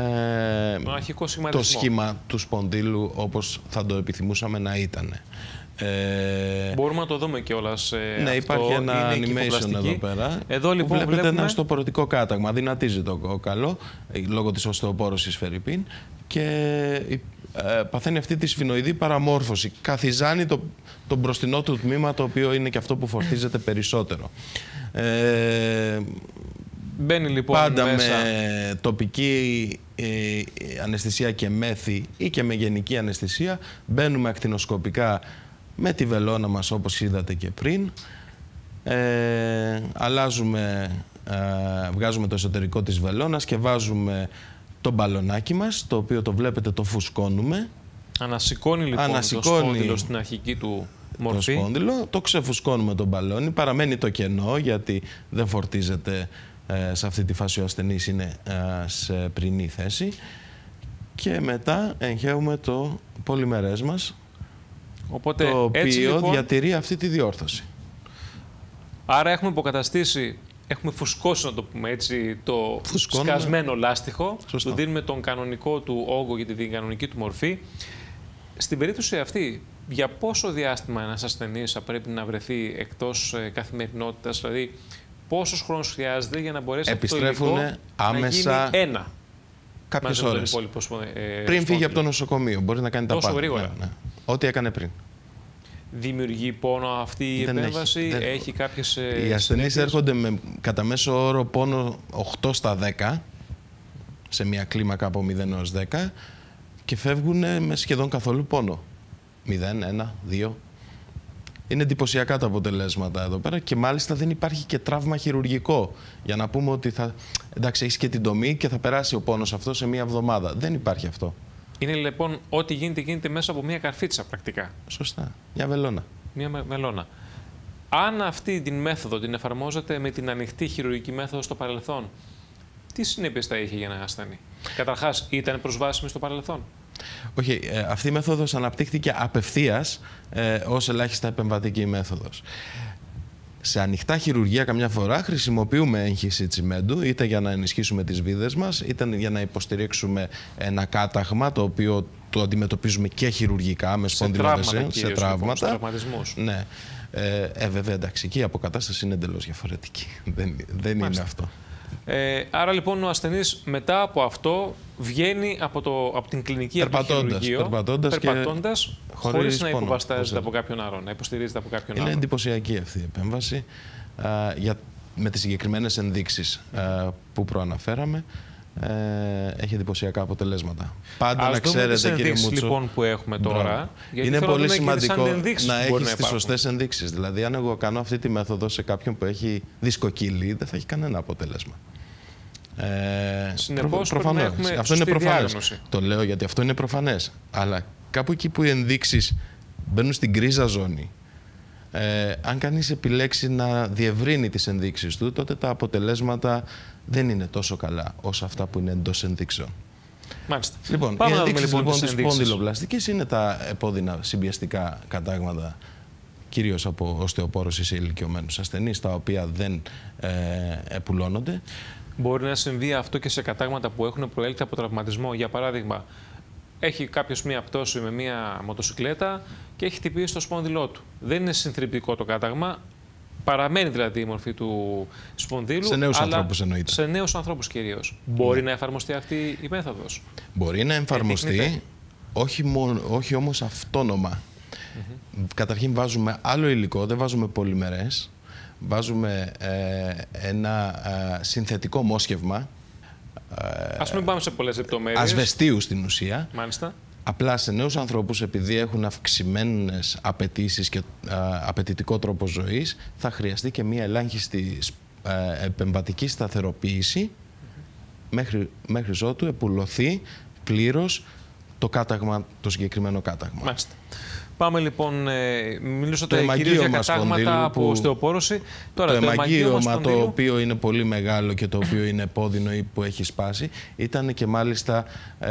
το σχήμα του σπονδύλου όπως θα το επιθυμούσαμε να ήταν. Μπορούμε να το δούμε κιόλας. Ναι, υπάρχει ένα animation εδώ πέρα. Εδώ λοιπόν βλέπετε ένα στοπωρωτικό κάταγμα. Δυνατίζει το κόκαλο λόγω της οστεοπόρωσης φερρυπίν και παθαίνει αυτή τη σφινοειδή παραμόρφωση. Καθιζάνει το μπροστινό του τμήμα, το οποίο είναι και αυτό που φορτίζεται περισσότερο. Μπαίνει λοιπόν πάντα μέσα με τοπική αναισθησία και μέθη ή και με γενική αναισθησία. Μπαίνουμε ακτινοσκοπικά με τη βελόνα μας, όπως είδατε και πριν. Βγάζουμε το εσωτερικό της βελόνας και βάζουμε το μπαλονάκι μας, το οποίο το βλέπετε, το φουσκώνουμε. Ανασηκώνει λοιπόν το σπόνδυλο στην αρχική του μορφή. Το σπόνδυλο, το ξεφουσκώνουμε το μπαλόνι, παραμένει το κενό γιατί δεν φορτίζεται σε αυτή τη φάση, ο ασθενής είναι σε πρινή θέση, και μετά εγχέουμε το πολυμερές μας, οπότε, το οποίο έτσι, λοιπόν, διατηρεί αυτή τη διόρθωση. Άρα έχουμε υποκαταστήσει, έχουμε φουσκώσει, να το πούμε έτσι, το σκασμένο λάστιχο. Του δίνουμε τον κανονικό του όγκο για την κανονική του μορφή. Στην περίπτωση αυτή, για πόσο διάστημα ένας ασθενής θα πρέπει να βρεθεί εκτός καθημερινότητας, δηλαδή πόσος χρόνος χρειάζεται για να μπορέσει αυτό το υλικό άμεσα να γίνει ένα? Κάποιες ώρες. Πριν φύγει από το νοσοκομείο. Μπορεί να κάνει τόσο τα πάντα. Γρήγορα. Ναι. Ό,τι έκανε πριν. Δημιουργεί πόνο αυτή η επέμβαση, έχει κάποιες... Οι ασθενείς έρχονται με κατά μέσο όρο πόνο 8 στα 10, σε μια κλίμακα από 0 έως 10, και φεύγουν με σχεδόν καθόλου πόνο. 0, 1, 2. Είναι εντυπωσιακά τα αποτελέσματα εδώ πέρα και μάλιστα δεν υπάρχει και τραύμα χειρουργικό. Για να πούμε ότι εντάξει, έχεις και την τομή και θα περάσει ο πόνος αυτό σε μία εβδομάδα. Δεν υπάρχει αυτό. Είναι λοιπόν ό,τι γίνεται μέσα από μία καρφίτσα πρακτικά. Σωστά. Μια βελόνα. Μια βελόνα. Αν αυτή την μέθοδο την εφαρμόζεται με την ανοιχτή χειρουργική μέθοδο στο παρελθόν, τι συνέπειες θα είχε για ένα ασθενή? Καταρχάς, ήταν προσβάσιμη στο παρελθόν? Όχι, αυτή η μέθοδος αναπτύχθηκε απευθείας ως ελάχιστα επεμβατική μέθοδος. Σε ανοιχτά χειρουργία καμιά φορά χρησιμοποιούμε έγχυση τσιμέντου, είτε για να ενισχύσουμε τις βίδες μας, είτε για να υποστηρίξουμε ένα κάταγμα, το οποίο το αντιμετωπίζουμε και χειρουργικά με σπονδυλοδεσία, σε τραύματα. Σε τραυματισμούς. Ναι. Βέβαια, εντάξει, εκεί η αποκατάσταση είναι εντελώς διαφορετική. Δεν είναι αυτό. Άρα λοιπόν ο ασθενής μετά από αυτό βγαίνει από την κλινική περπατώντας χωρίς να υποβαστάζεται από κάποιον άλλον, να υποστηρίζεται από κάποιον άλλον. Είναι εντυπωσιακή αυτή η επέμβαση με τις συγκεκριμένες ενδείξεις που προαναφέραμε. Έχει εντυπωσιακά αποτελέσματα. Πάντα να ξέρετε, κύριε Μούτσο, λοιπόν, που έχουμε τώρα, είναι πολύ σημαντικό να έχεις τις σωστές ενδείξεις. Δηλαδή, αν εγώ κάνω αυτή τη μέθοδο σε κάποιον που έχει δισκοκύλη, δεν θα έχει κανένα αποτέλεσμα. Συνεπώς, προφανώς. Αυτό είναι προφανές. Το λέω γιατί αυτό είναι προφανές. Αλλά κάπου εκεί που οι ενδείξεις μπαίνουν στην γκρίζα ζώνη, αν κανείς επιλέξει να διευρύνει τις ενδείξεις του, τότε τα αποτελέσματα δεν είναι τόσο καλά όσο αυτά που είναι εντός ενδείξεων. Μάλιστα. Λοιπόν, οι ενδείξεις λοιπόν της σπονδυλοπλαστικής είναι τα επώδυνα συμπιεστικά κατάγματα, κυρίως από οστεοπόρωση σε ηλικιωμένους ασθενείς, τα οποία δεν επουλώνονται. Μπορεί να συμβεί αυτό και σε κατάγματα που έχουν προέλθει από τραυματισμό. Για παράδειγμα, έχει κάποιος μία πτώση με μία μοτοσυκλέτα και έχει χτυπήσει στο σπόνδυλό του. Δεν είναι συνθρυπτικό το κάταγμα. Παραμένει δηλαδή η μορφή του σπονδύλου. Σε νέους ανθρώπους εννοείται. Σε νέους ανθρώπους κυρίως. Μπορεί να εφαρμοστεί αυτή η μέθοδος? Μπορεί να εφαρμοστεί, όχι όμως αυτόνομα. Καταρχήν βάζουμε άλλο υλικό, δεν βάζουμε πολυμερές. Βάζουμε ένα συνθετικό μόσχευμα. Ας μην πάμε σε πολλές λεπτομέρειες. Ασβεστίου στην ουσία. Μάλιστα. Απλά σε νέους ανθρώπους, επειδή έχουν αυξημένες απαιτήσεις και απαιτητικό τρόπο ζωής, θα χρειαστεί και μία ελάχιστη επεμβατική σταθεροποίηση μέχρι ότου επουλωθεί πλήρως το συγκεκριμένο κάταγμα. Μάλιστα. Πάμε λοιπόν, μιλούσατε κυρίως για κατάγματα από οστεοπόρωση. Τώρα, το αιμαγγείωμα, το οποίο είναι πολύ μεγάλο και το οποίο είναι επώδυνο ή που έχει σπάσει, ήταν και μάλιστα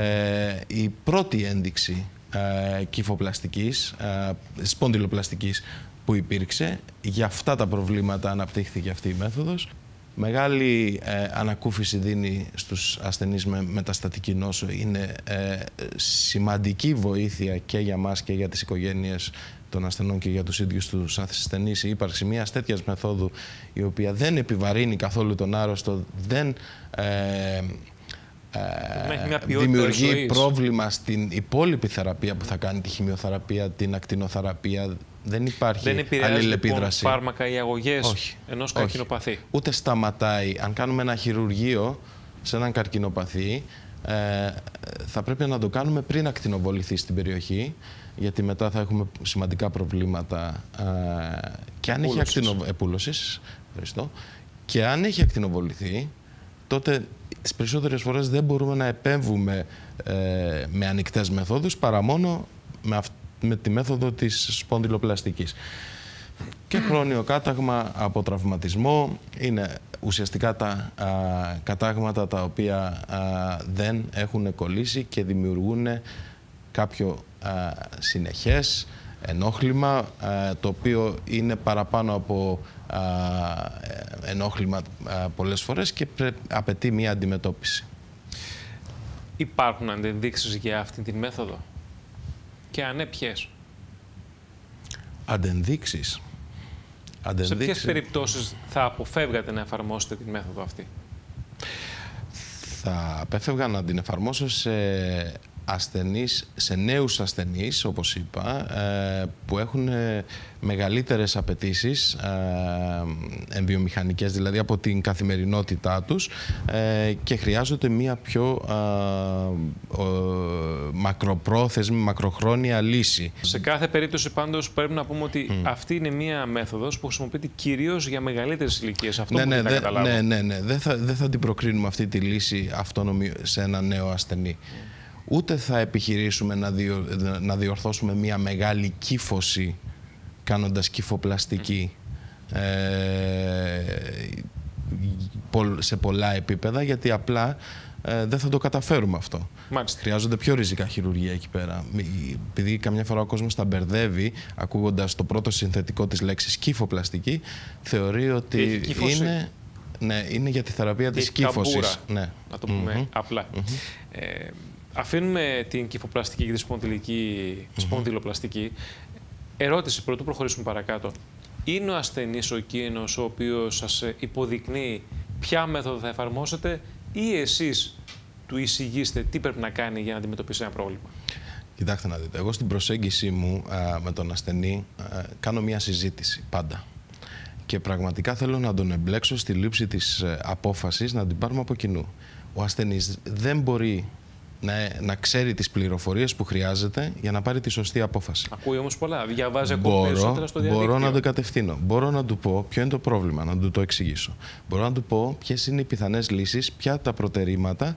η πρώτη ένδειξη κυφοπλαστικής, σπονδυλοπλαστικής που υπήρξε. Για αυτά τα προβλήματα αναπτύχθηκε αυτή η μέθοδος. Μεγάλη ανακούφιση δίνει στους ασθενείς με μεταστατική νόσο. Είναι σημαντική βοήθεια και για μας και για τις οικογένειες των ασθενών και για τους ίδιους τους ασθενείς η ύπαρξη μιας τέτοιας μεθόδου, η οποία δεν επιβαρύνει καθόλου τον άρρωστο, δεν δημιουργεί πρόβλημα στην υπόλοιπη θεραπεία που θα κάνει, τη χημειοθεραπεία, την ακτινοθεραπεία. Δεν υπάρχει αλληλεπίδραση. Λοιπόν, φάρμακα ή αγωγές ενός καρκινοπαθή. Ούτε σταματάει. Αν κάνουμε ένα χειρουργείο σε έναν καρκινοπαθή, θα πρέπει να το κάνουμε πριν ακτινοβοληθεί στην περιοχή, γιατί μετά θα έχουμε σημαντικά προβλήματα. Και αν έχει επούλωσης, και αν έχει ακτινοβοληθεί, τότε τις περισσότερες φορές δεν μπορούμε να επέμβουμε με ανοιχτές μεθόδους, παρά μόνο με τη μέθοδο της σπονδυλοπλαστικής. Και χρόνιο κάταγμα από τραυματισμό είναι ουσιαστικά τα κατάγματα τα οποία δεν έχουν κολλήσει και δημιουργούν κάποιο συνεχές ενόχλημα, το οποίο είναι παραπάνω από ενόχλημα πολλές φορές και απαιτεί μία αντιμετώπιση. Υπάρχουν αντενδείξεις για αυτή τη μέθοδο? Και αν ναι, ποιες? Αντενδείξεις. Σε ποιες περιπτώσεις θα αποφεύγατε να εφαρμόσετε τη μέθοδο αυτή? Θα απέφευγα να την εφαρμόσω σε ασθενείς, σε νέους ασθενείς, όπως είπα, που έχουν μεγαλύτερες απαιτήσεις εμβιομηχανικές, δηλαδή από την καθημερινότητά τους, και χρειάζονται μια πιο μακροπρόθεσμη, μακροχρόνια λύση. Σε κάθε περίπτωση πάντως πρέπει να πούμε ότι αυτή είναι μια μέθοδος που χρησιμοποιείται κυρίως για μεγαλύτερες ηλικίες. Αυτό που δεν καταλάβω. Ναι. Δεν θα την προκρίνουμε αυτή τη λύση αυτόνομη σε ένα νέο ασθενή. Ούτε θα επιχειρήσουμε να διορθώσουμε μια μεγάλη κύφωση κάνοντας κυφοπλαστική σε πολλά επίπεδα, γιατί απλά δεν θα το καταφέρουμε αυτό. Μάλιστα. Χρειάζονται πιο ριζικά χειρουργία εκεί πέρα. Επειδή καμιά φορά ο κόσμος τα μπερδεύει, ακούγοντας το πρώτο συνθετικό της λέξης κυφοπλαστική, θεωρεί ότι είναι για τη θεραπεία της κύφωσης. Ναι. Να το πούμε απλά. Αφήνουμε την κυφοπλαστική και τη σπονδυλοπλαστική. Ερώτηση, πρωτού προχωρήσουμε παρακάτω. Είναι ο ασθενής ο εκείνος ο οποίος σας υποδεικνύει ποια μέθοδο θα εφαρμόσετε, ή εσείς του εισηγείστε τι πρέπει να κάνει για να αντιμετωπίσει ένα πρόβλημα? Κοιτάξτε να δείτε, εγώ στην προσέγγιση μου με τον ασθενή κάνω μια συζήτηση πάντα. Και πραγματικά θέλω να τον εμπλέξω στη λήψη της απόφασης να την πάρουμε από κοινού. Ο ασθενής δεν μπορεί να ξέρει τις πληροφορίες που χρειάζεται για να πάρει τη σωστή απόφαση. Ακούει όμως πολλά, διαβάζει ακόμα περισσότερα στο διαδίκτυο. Μπορώ να το κατευθύνω. Μπορώ να του πω ποιο είναι το πρόβλημα, να του το εξηγήσω. Μπορώ να του πω ποιες είναι οι πιθανές λύσεις, ποια τα προτερήματα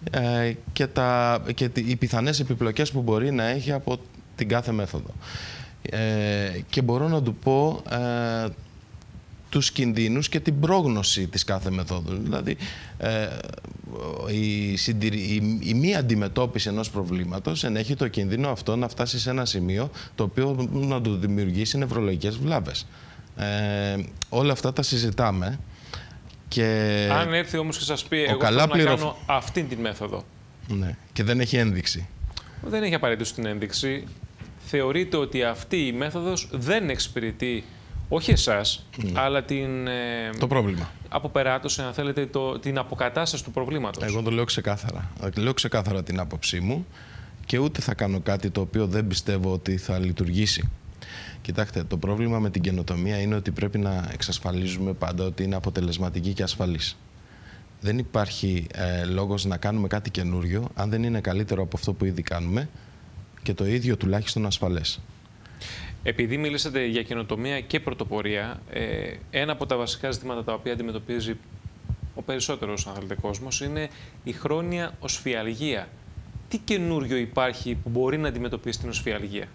και οι πιθανές επιπλοκές που μπορεί να έχει από την κάθε μέθοδο. Και μπορώ να του πω τους κινδύνους και την πρόγνωση της κάθε μεθόδου. Δηλαδή, η μη αντιμετώπιση ενός προβλήματος ενέχει το κίνδυνο αυτό να φτάσει σε ένα σημείο το οποίο να του δημιουργήσει νευρολογικές βλάβες. Όλα αυτά τα συζητάμε. Και αν έρθει όμως και σας πει εγώ θέλω να κάνω αυτήν την μέθοδο. Ναι, και δεν έχει ένδειξη. Δεν έχει απαραίτητο την ένδειξη. Θεωρείτε ότι αυτή η μέθοδος δεν εξυπηρετεί όχι εσάς, αλλά το πρόβλημα. Αποπεράτωση, αν θέλετε, την αποκατάσταση του προβλήματος. Εγώ το λέω ξεκάθαρα. Λέω ξεκάθαρα την άποψή μου και ούτε θα κάνω κάτι το οποίο δεν πιστεύω ότι θα λειτουργήσει. Κοιτάξτε, το πρόβλημα με την καινοτομία είναι ότι πρέπει να εξασφαλίζουμε πάντα ότι είναι αποτελεσματική και ασφαλής. Δεν υπάρχει λόγος να κάνουμε κάτι καινούριο αν δεν είναι καλύτερο από αυτό που ήδη κάνουμε και το ίδιο τουλάχιστον ασφαλές. Επειδή μιλήσατε για καινοτομία και πρωτοπορία, ένα από τα βασικά ζητήματα τα οποία αντιμετωπίζει ο περισσότερος, αν θέλετε, κόσμος είναι η χρόνια οσφιαλγία. Τι καινούριο υπάρχει που μπορεί να αντιμετωπίσει την οσφιαλγία?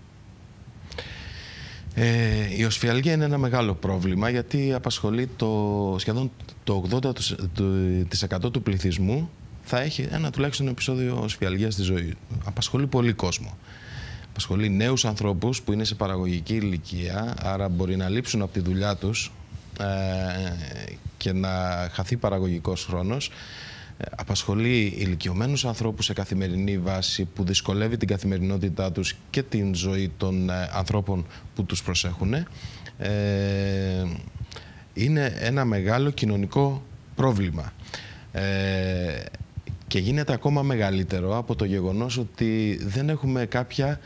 Η οσφιαλγία είναι ένα μεγάλο πρόβλημα γιατί απασχολεί σχεδόν το 80% του πληθυσμού. Θα έχει ένα τουλάχιστον επεισόδιο οσφιαλγίας στη ζωή. Απασχολεί πολύ κόσμο. Απασχολεί νέους ανθρώπους που είναι σε παραγωγική ηλικία, άρα μπορεί να λείψουν από τη δουλειά τους και να χαθεί παραγωγικός χρόνος. Απασχολεί ηλικιωμένους ανθρώπους σε καθημερινή βάση που δυσκολεύει την καθημερινότητά τους και την ζωή των ανθρώπων που τους προσέχουν. Είναι ένα μεγάλο κοινωνικό πρόβλημα. Και γίνεται ακόμα μεγαλύτερο από το γεγονός ότι δεν έχουμε κάποια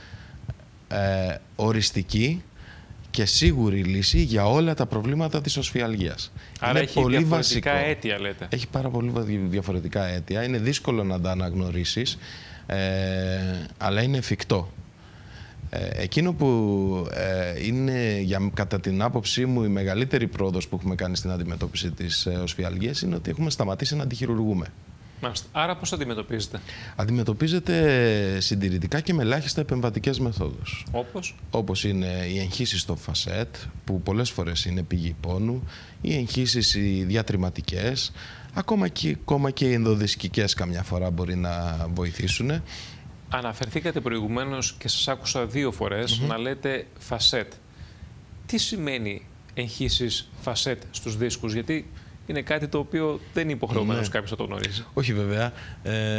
οριστική και σίγουρη λύση για όλα τα προβλήματα της οσφιαλγίας. Άρα είναι έχει πολύ διαφορετικά βασικό. αίτια, λέτε. Έχει πάρα πολύ διαφορετικά αίτια. Είναι δύσκολο να τα αναγνωρίσεις, αλλά είναι εφικτό. Εκείνο που είναι, κατά την άποψή μου, η μεγαλύτερη πρόοδος που έχουμε κάνει στην αντιμετώπιση της οσφιαλγίας είναι ότι έχουμε σταματήσει να αντιχειρουργούμε. Μάλιστα. Άρα πώς αντιμετωπίζετε? Αντιμετωπίζεται συντηρητικά και με ελάχιστα επεμβατικές μεθόδους. Όπως? Όπως είναι οι εγχύσεις στο φασέτ, που πολλές φορές είναι πηγή πόνου, οι εγχύσεις οι διατριμματικές, ακόμα και οι ενδοδισκικές καμιά φορά μπορεί να βοηθήσουν. Αναφερθήκατε προηγουμένως και σας άκουσα 2 φορές να λέτε φασέτ. Τι σημαίνει εγχύσεις φασέτ στους δίσκους? Γιατί είναι κάτι το οποίο δεν είναι υποχρεωμένος κάποιος να το γνωρίζει. Όχι βέβαια.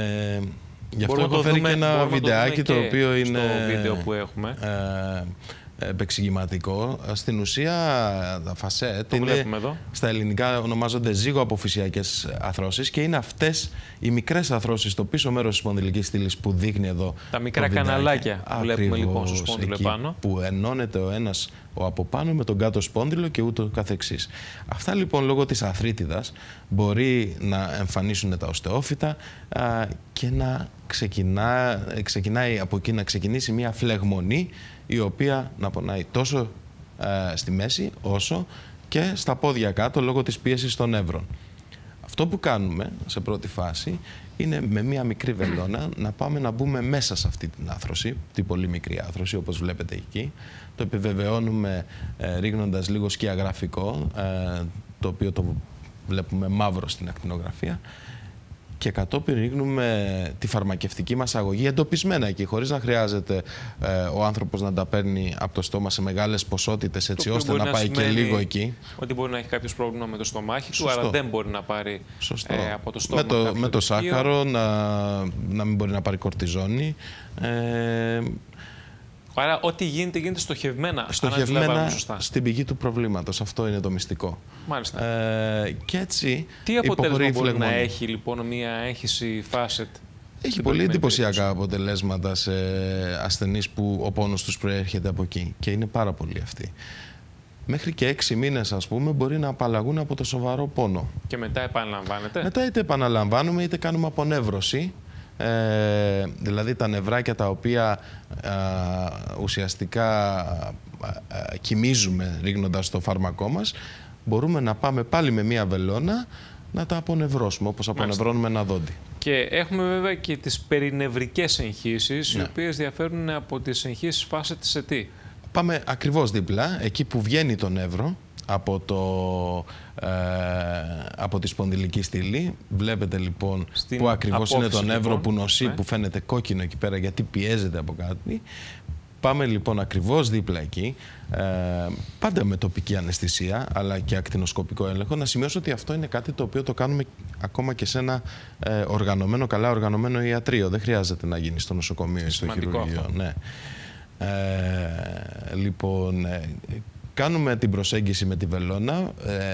Γι' αυτό έχω φέρει και ένα βιντεάκι το οποίο είναι στο βίντεο που έχουμε. επεξηγηματικό. Στην ουσία, τα φασέτ στα ελληνικά ονομάζονται ζύγο-αποφυσιακές αρθρώσεις και είναι αυτές οι μικρές αρθρώσεις στο πίσω μέρος της σπονδυλικής στήλης που δείχνει εδώ. Τα μικρά καναλάκια που βλέπουμε λοιπόν στο σπόνδυλο επάνω. Που ενώνεται ο από πάνω με τον κάτω σπόνδυλο και ούτω καθεξής. Αυτά λοιπόν λόγω της αθρίτιδας μπορεί να εμφανίσουν τα οστεόφυτα και να ξεκινάει από εκεί να ξεκινήσει μια φλεγμονή η οποία να πονάει τόσο στη μέση όσο και στα πόδια κάτω λόγω της πίεσης των νεύρων. Αυτό που κάνουμε σε πρώτη φάση είναι με μία μικρή βελόνα να πάμε να μπούμε μέσα σε αυτή την άθρωση, την πολύ μικρή άθρωση όπως βλέπετε εκεί. Το επιβεβαιώνουμε ρίχνοντας λίγο σκιαγραφικό, το οποίο το βλέπουμε μαύρο στην ακτινογραφία. Και κατόπιν ρίχνουμε τη φαρμακευτική μας αγωγή εντοπισμένα εκεί, χωρίς να χρειάζεται ο άνθρωπος να τα παίρνει από το στόμα σε μεγάλες ποσότητες, έτσι ώστε να πάει και λίγο εκεί. Ότι μπορεί να έχει κάποιος πρόβλημα με το στομάχι του, αλλά δεν μπορεί να πάρει από το στόμα. Με το σάκαρο, να μην μπορεί να πάρει κορτιζόνη. Άρα, ό,τι γίνεται, γίνεται στοχευμένα. Στοχευμένα στην πηγή του προβλήματος. Αυτό είναι το μυστικό. Μάλιστα. Και έτσι. Τι αποτέλεσμα μπορεί να έχει λοιπόν μια έγχυση φάσετ? Έχει πολύ εντυπωσιακά αποτελέσματα σε ασθενείς που ο πόνος τους προέρχεται από εκεί. Και είναι πάρα πολλοί αυτοί. Μέχρι και 6 μήνες, ας πούμε, μπορεί να απαλλαγούν από το σοβαρό πόνο. Και μετά επαναλαμβάνεται? Μετά είτε επαναλαμβάνουμε είτε κάνουμε απονεύρωση. Δηλαδή τα νευράκια τα οποία ουσιαστικά κοιμίζουμε ρίχνοντας το φάρμακό μας, μπορούμε να πάμε πάλι με μία βελόνα να τα απονευρώσουμε, όπως απονευρώνουμε ένα δόντι. Και έχουμε βέβαια και τις περινευρικές εγχύσεις, οι οποίες διαφέρουν από τις εγχύσεις φάσετ σε τι? Πάμε ακριβώς δίπλα, εκεί που βγαίνει το νεύρο από τη σπονδυλική στήλη. Βλέπετε λοιπόν που ακριβώς είναι το νεύρο που νοσεί, που φαίνεται κόκκινο εκεί πέρα γιατί πιέζεται από κάτι. Πάμε λοιπόν ακριβώς δίπλα εκεί, πάντα με τοπική αναισθησία αλλά και ακτινοσκοπικό έλεγχο. Να σημειώσω ότι αυτό είναι κάτι το οποίο το κάνουμε ακόμα και σε ένα καλά οργανωμένο ιατρείο. Δεν χρειάζεται να γίνει στο νοσοκομείο ή στο χειρουργείο. Ναι. Λοιπόν, κάνουμε την προσέγγιση με τη βελόνα,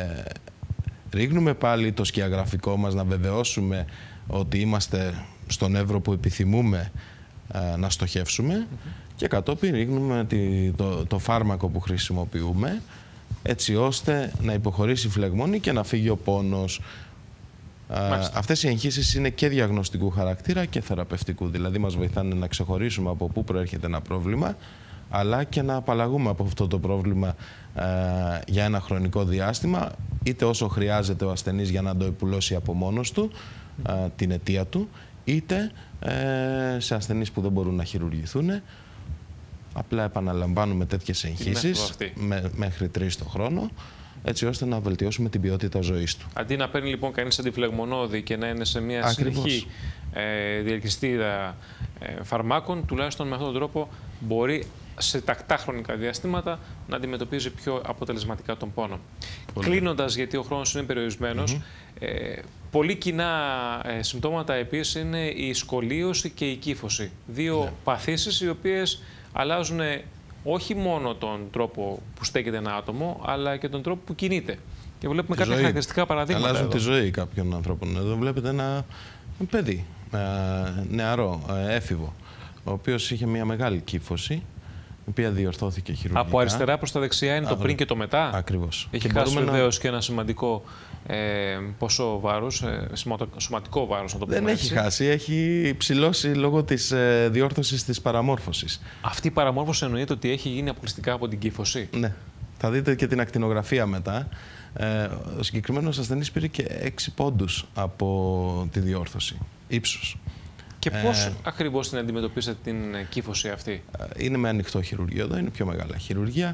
ρίχνουμε πάλι το σκιαγραφικό μας να βεβαιώσουμε ότι είμαστε στο νεύρο που επιθυμούμε να στοχεύσουμε και κατόπιν ρίχνουμε το φάρμακο που χρησιμοποιούμε έτσι ώστε να υποχωρήσει η φλεγμόνη και να φύγει ο πόνος. Αυτές οι εγχύσεις είναι και διαγνωστικού χαρακτήρα και θεραπευτικού, δηλαδή μας βοηθάνε να ξεχωρίσουμε από πού προέρχεται ένα πρόβλημα αλλά και να απαλλαγούμε από αυτό το πρόβλημα για ένα χρονικό διάστημα, είτε όσο χρειάζεται ο ασθενής για να το επουλώσει από μόνος του την αιτία του, είτε σε ασθενείς που δεν μπορούν να χειρουργηθούν. Απλά επαναλαμβάνουμε τέτοιες εγχύσεις μέχρι 3 το χρόνο, έτσι ώστε να βελτιώσουμε την ποιότητα ζωής του. Αντί να παίρνει λοιπόν κανείς αντιφλεγμονώδη και να είναι σε μια συνεχή διελκυστίδα φαρμάκων, τουλάχιστον με αυτόν τον τρόπο μπορεί σε τακτά χρονικά διαστήματα να αντιμετωπίζει πιο αποτελεσματικά τον πόνο. Κλείνοντας, γιατί ο χρόνος είναι περιορισμένος, πολύ κοινά συμπτώματα επίσης είναι η σκολίωση και η κύφωση. Δύο παθήσεις οι οποίες αλλάζουν όχι μόνο τον τρόπο που στέκεται ένα άτομο, αλλά και τον τρόπο που κινείται. Και βλέπουμε κάποια χαρακτηριστικά παραδείγματα. Αλλάζουν τη ζωή κάποιων ανθρώπων. Εδώ βλέπετε ένα παιδί, νεαρό, έφηβο, ο οποίος είχε μια μεγάλη κύφωση, η οποία διορθώθηκε χειρουργικά. Από αριστερά προς τα δεξιά είναι το πριν και το μετά. Ακριβώς. Έχει χάσει βεβαίως και ένα σημαντικό ποσό βάρους, σωματικό βάρος, να το πούμε. Δεν έχει χάσει, έχει ψηλώσει λόγω της διόρθωσης της παραμόρφωσης. Αυτή η παραμόρφωση εννοείται ότι έχει γίνει αποκλειστικά από την κύφωση? Ναι. Θα δείτε και την ακτινογραφία μετά. Ο συγκεκριμένος ασθενής πήρε και 6 πόντους από τη διόρθωση, ύψος. Και πώς ακριβώς την αντιμετωπίσατε την κύφωση αυτή? Είναι με ανοιχτό χειρουργείο εδώ, είναι πιο μεγάλα χειρουργία.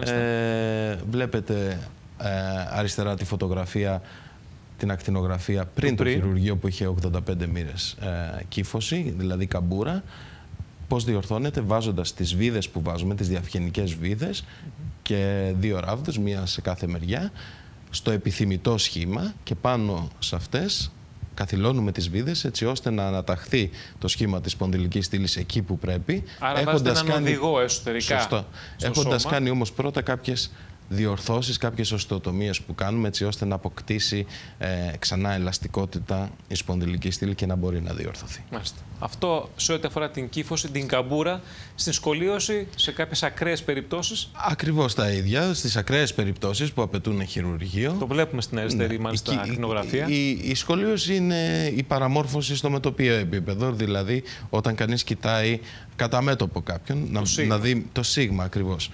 Βλέπετε αριστερά τη φωτογραφία, την ακτινογραφία πριν το χειρουργείο που είχε 85 μοίρες κύφωση, δηλαδή καμπούρα. Πώς διορθώνεται βάζοντας τις βίδες που βάζουμε, τις διαφυγενικές βίδες και 2 ράβδες, μία σε κάθε μεριά, στο επιθυμητό σχήμα και πάνω σε αυτές καθυλώνουμε τις βίδες έτσι ώστε να αναταχθεί το σχήμα της σπονδυλικής στήλης εκεί που πρέπει. Άρα βάζετε έναν οδηγό εσωτερικά. Σωστό. Έχοντας κάνει όμως πρώτα κάποιες διορθώσεις, κάποιες οστεοτομίες που κάνουμε έτσι ώστε να αποκτήσει ξανά ελαστικότητα η σπονδυλική στήλη και να μπορεί να διορθωθεί. Μάλιστα. Αυτό σε ό,τι αφορά την κύφωση, την καμπούρα, στην σκολίωση, σε κάποιες ακραίες περιπτώσεις. Ακριβώς τα ίδια, στις ακραίες περιπτώσεις που απαιτούν χειρουργείο. Το βλέπουμε στην αριστερή μάλιστα ακτινογραφία. Η σκολίωση είναι η παραμόρφωση στο μετωπείο επίπεδο, δηλαδή όταν κανείς κοιτάει κατά μέτωπο κάποιον, να δει το σίγμα ακριβώς.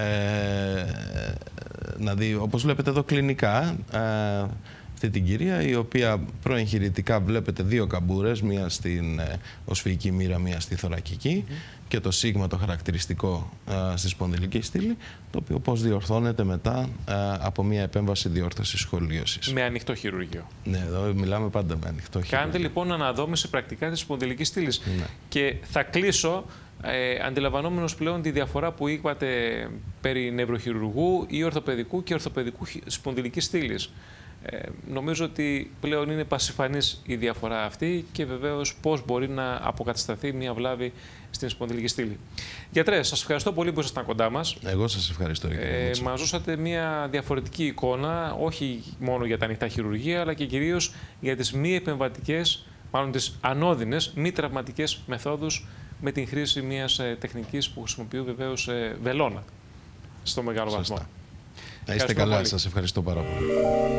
Να δει, όπως βλέπετε εδώ κλινικά, αυτή την κυρία, η οποία προεγχειρητικά βλέπετε δύο καμπούρες, μία στην οσφυϊκή μοίρα, μία στη θωρακική, και το σίγμα το χαρακτηριστικό στη σπονδυλική στήλη, το οποίο πώς διορθώνεται μετά από μία επέμβαση διόρθωσης σχολίωσης. Με ανοιχτό χειρουργείο. Ναι, εδώ μιλάμε πάντα με ανοιχτό χειρουργείο. Κάνετε λοιπόν αναδόμηση πρακτικά της σπονδυλικής στήλης. Ναι. Και θα κλείσω αντιλαμβανόμενος πλέον τη διαφορά που είπατε περί νευροχειρουργού ή ορθοπαιδικού και ορθοπαιδικού σπονδυλικής στήλης. Νομίζω ότι πλέον είναι πασιφανής η διαφορά αυτή και βεβαίως πώς μπορεί να αποκατασταθεί μια βλάβη στην σπονδυλική στήλη. Γιατρέ, σας ευχαριστώ πολύ που ήσασταν κοντά μας. Εγώ σας ευχαριστώ. Μας δώσατε μια διαφορετική εικόνα, όχι μόνο για τα ανοιχτά χειρουργεία, αλλά και κυρίως για τις μη επεμβατικές, μάλλον τις ανώδυνες, μη τραυματικές μεθόδους με την χρήση μιας τεχνικής που χρησιμοποιεί βεβαίως βελόνα στο μεγάλο βαθμό. Να είστε καλά, πολύ. Σας ευχαριστώ πάρα πολύ.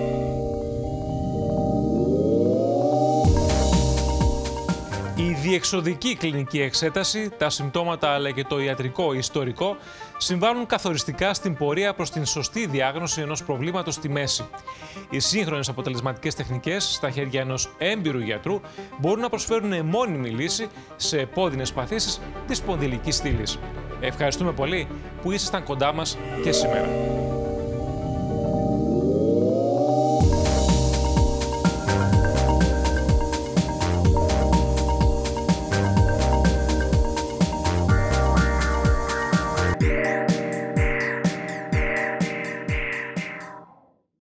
Η διεξοδική κλινική εξέταση, τα συμπτώματα αλλά και το ιατρικό ιστορικό συμβάλλουν καθοριστικά στην πορεία προς την σωστή διάγνωση ενός προβλήματος στη μέση. Οι σύγχρονες αποτελεσματικές τεχνικές στα χέρια ενός έμπειρου γιατρού μπορούν να προσφέρουν μόνιμη λύση σε επώδυνες παθήσεις της σπονδυλικής στήλης. Ευχαριστούμε πολύ που ήσασταν κοντά μας και σήμερα.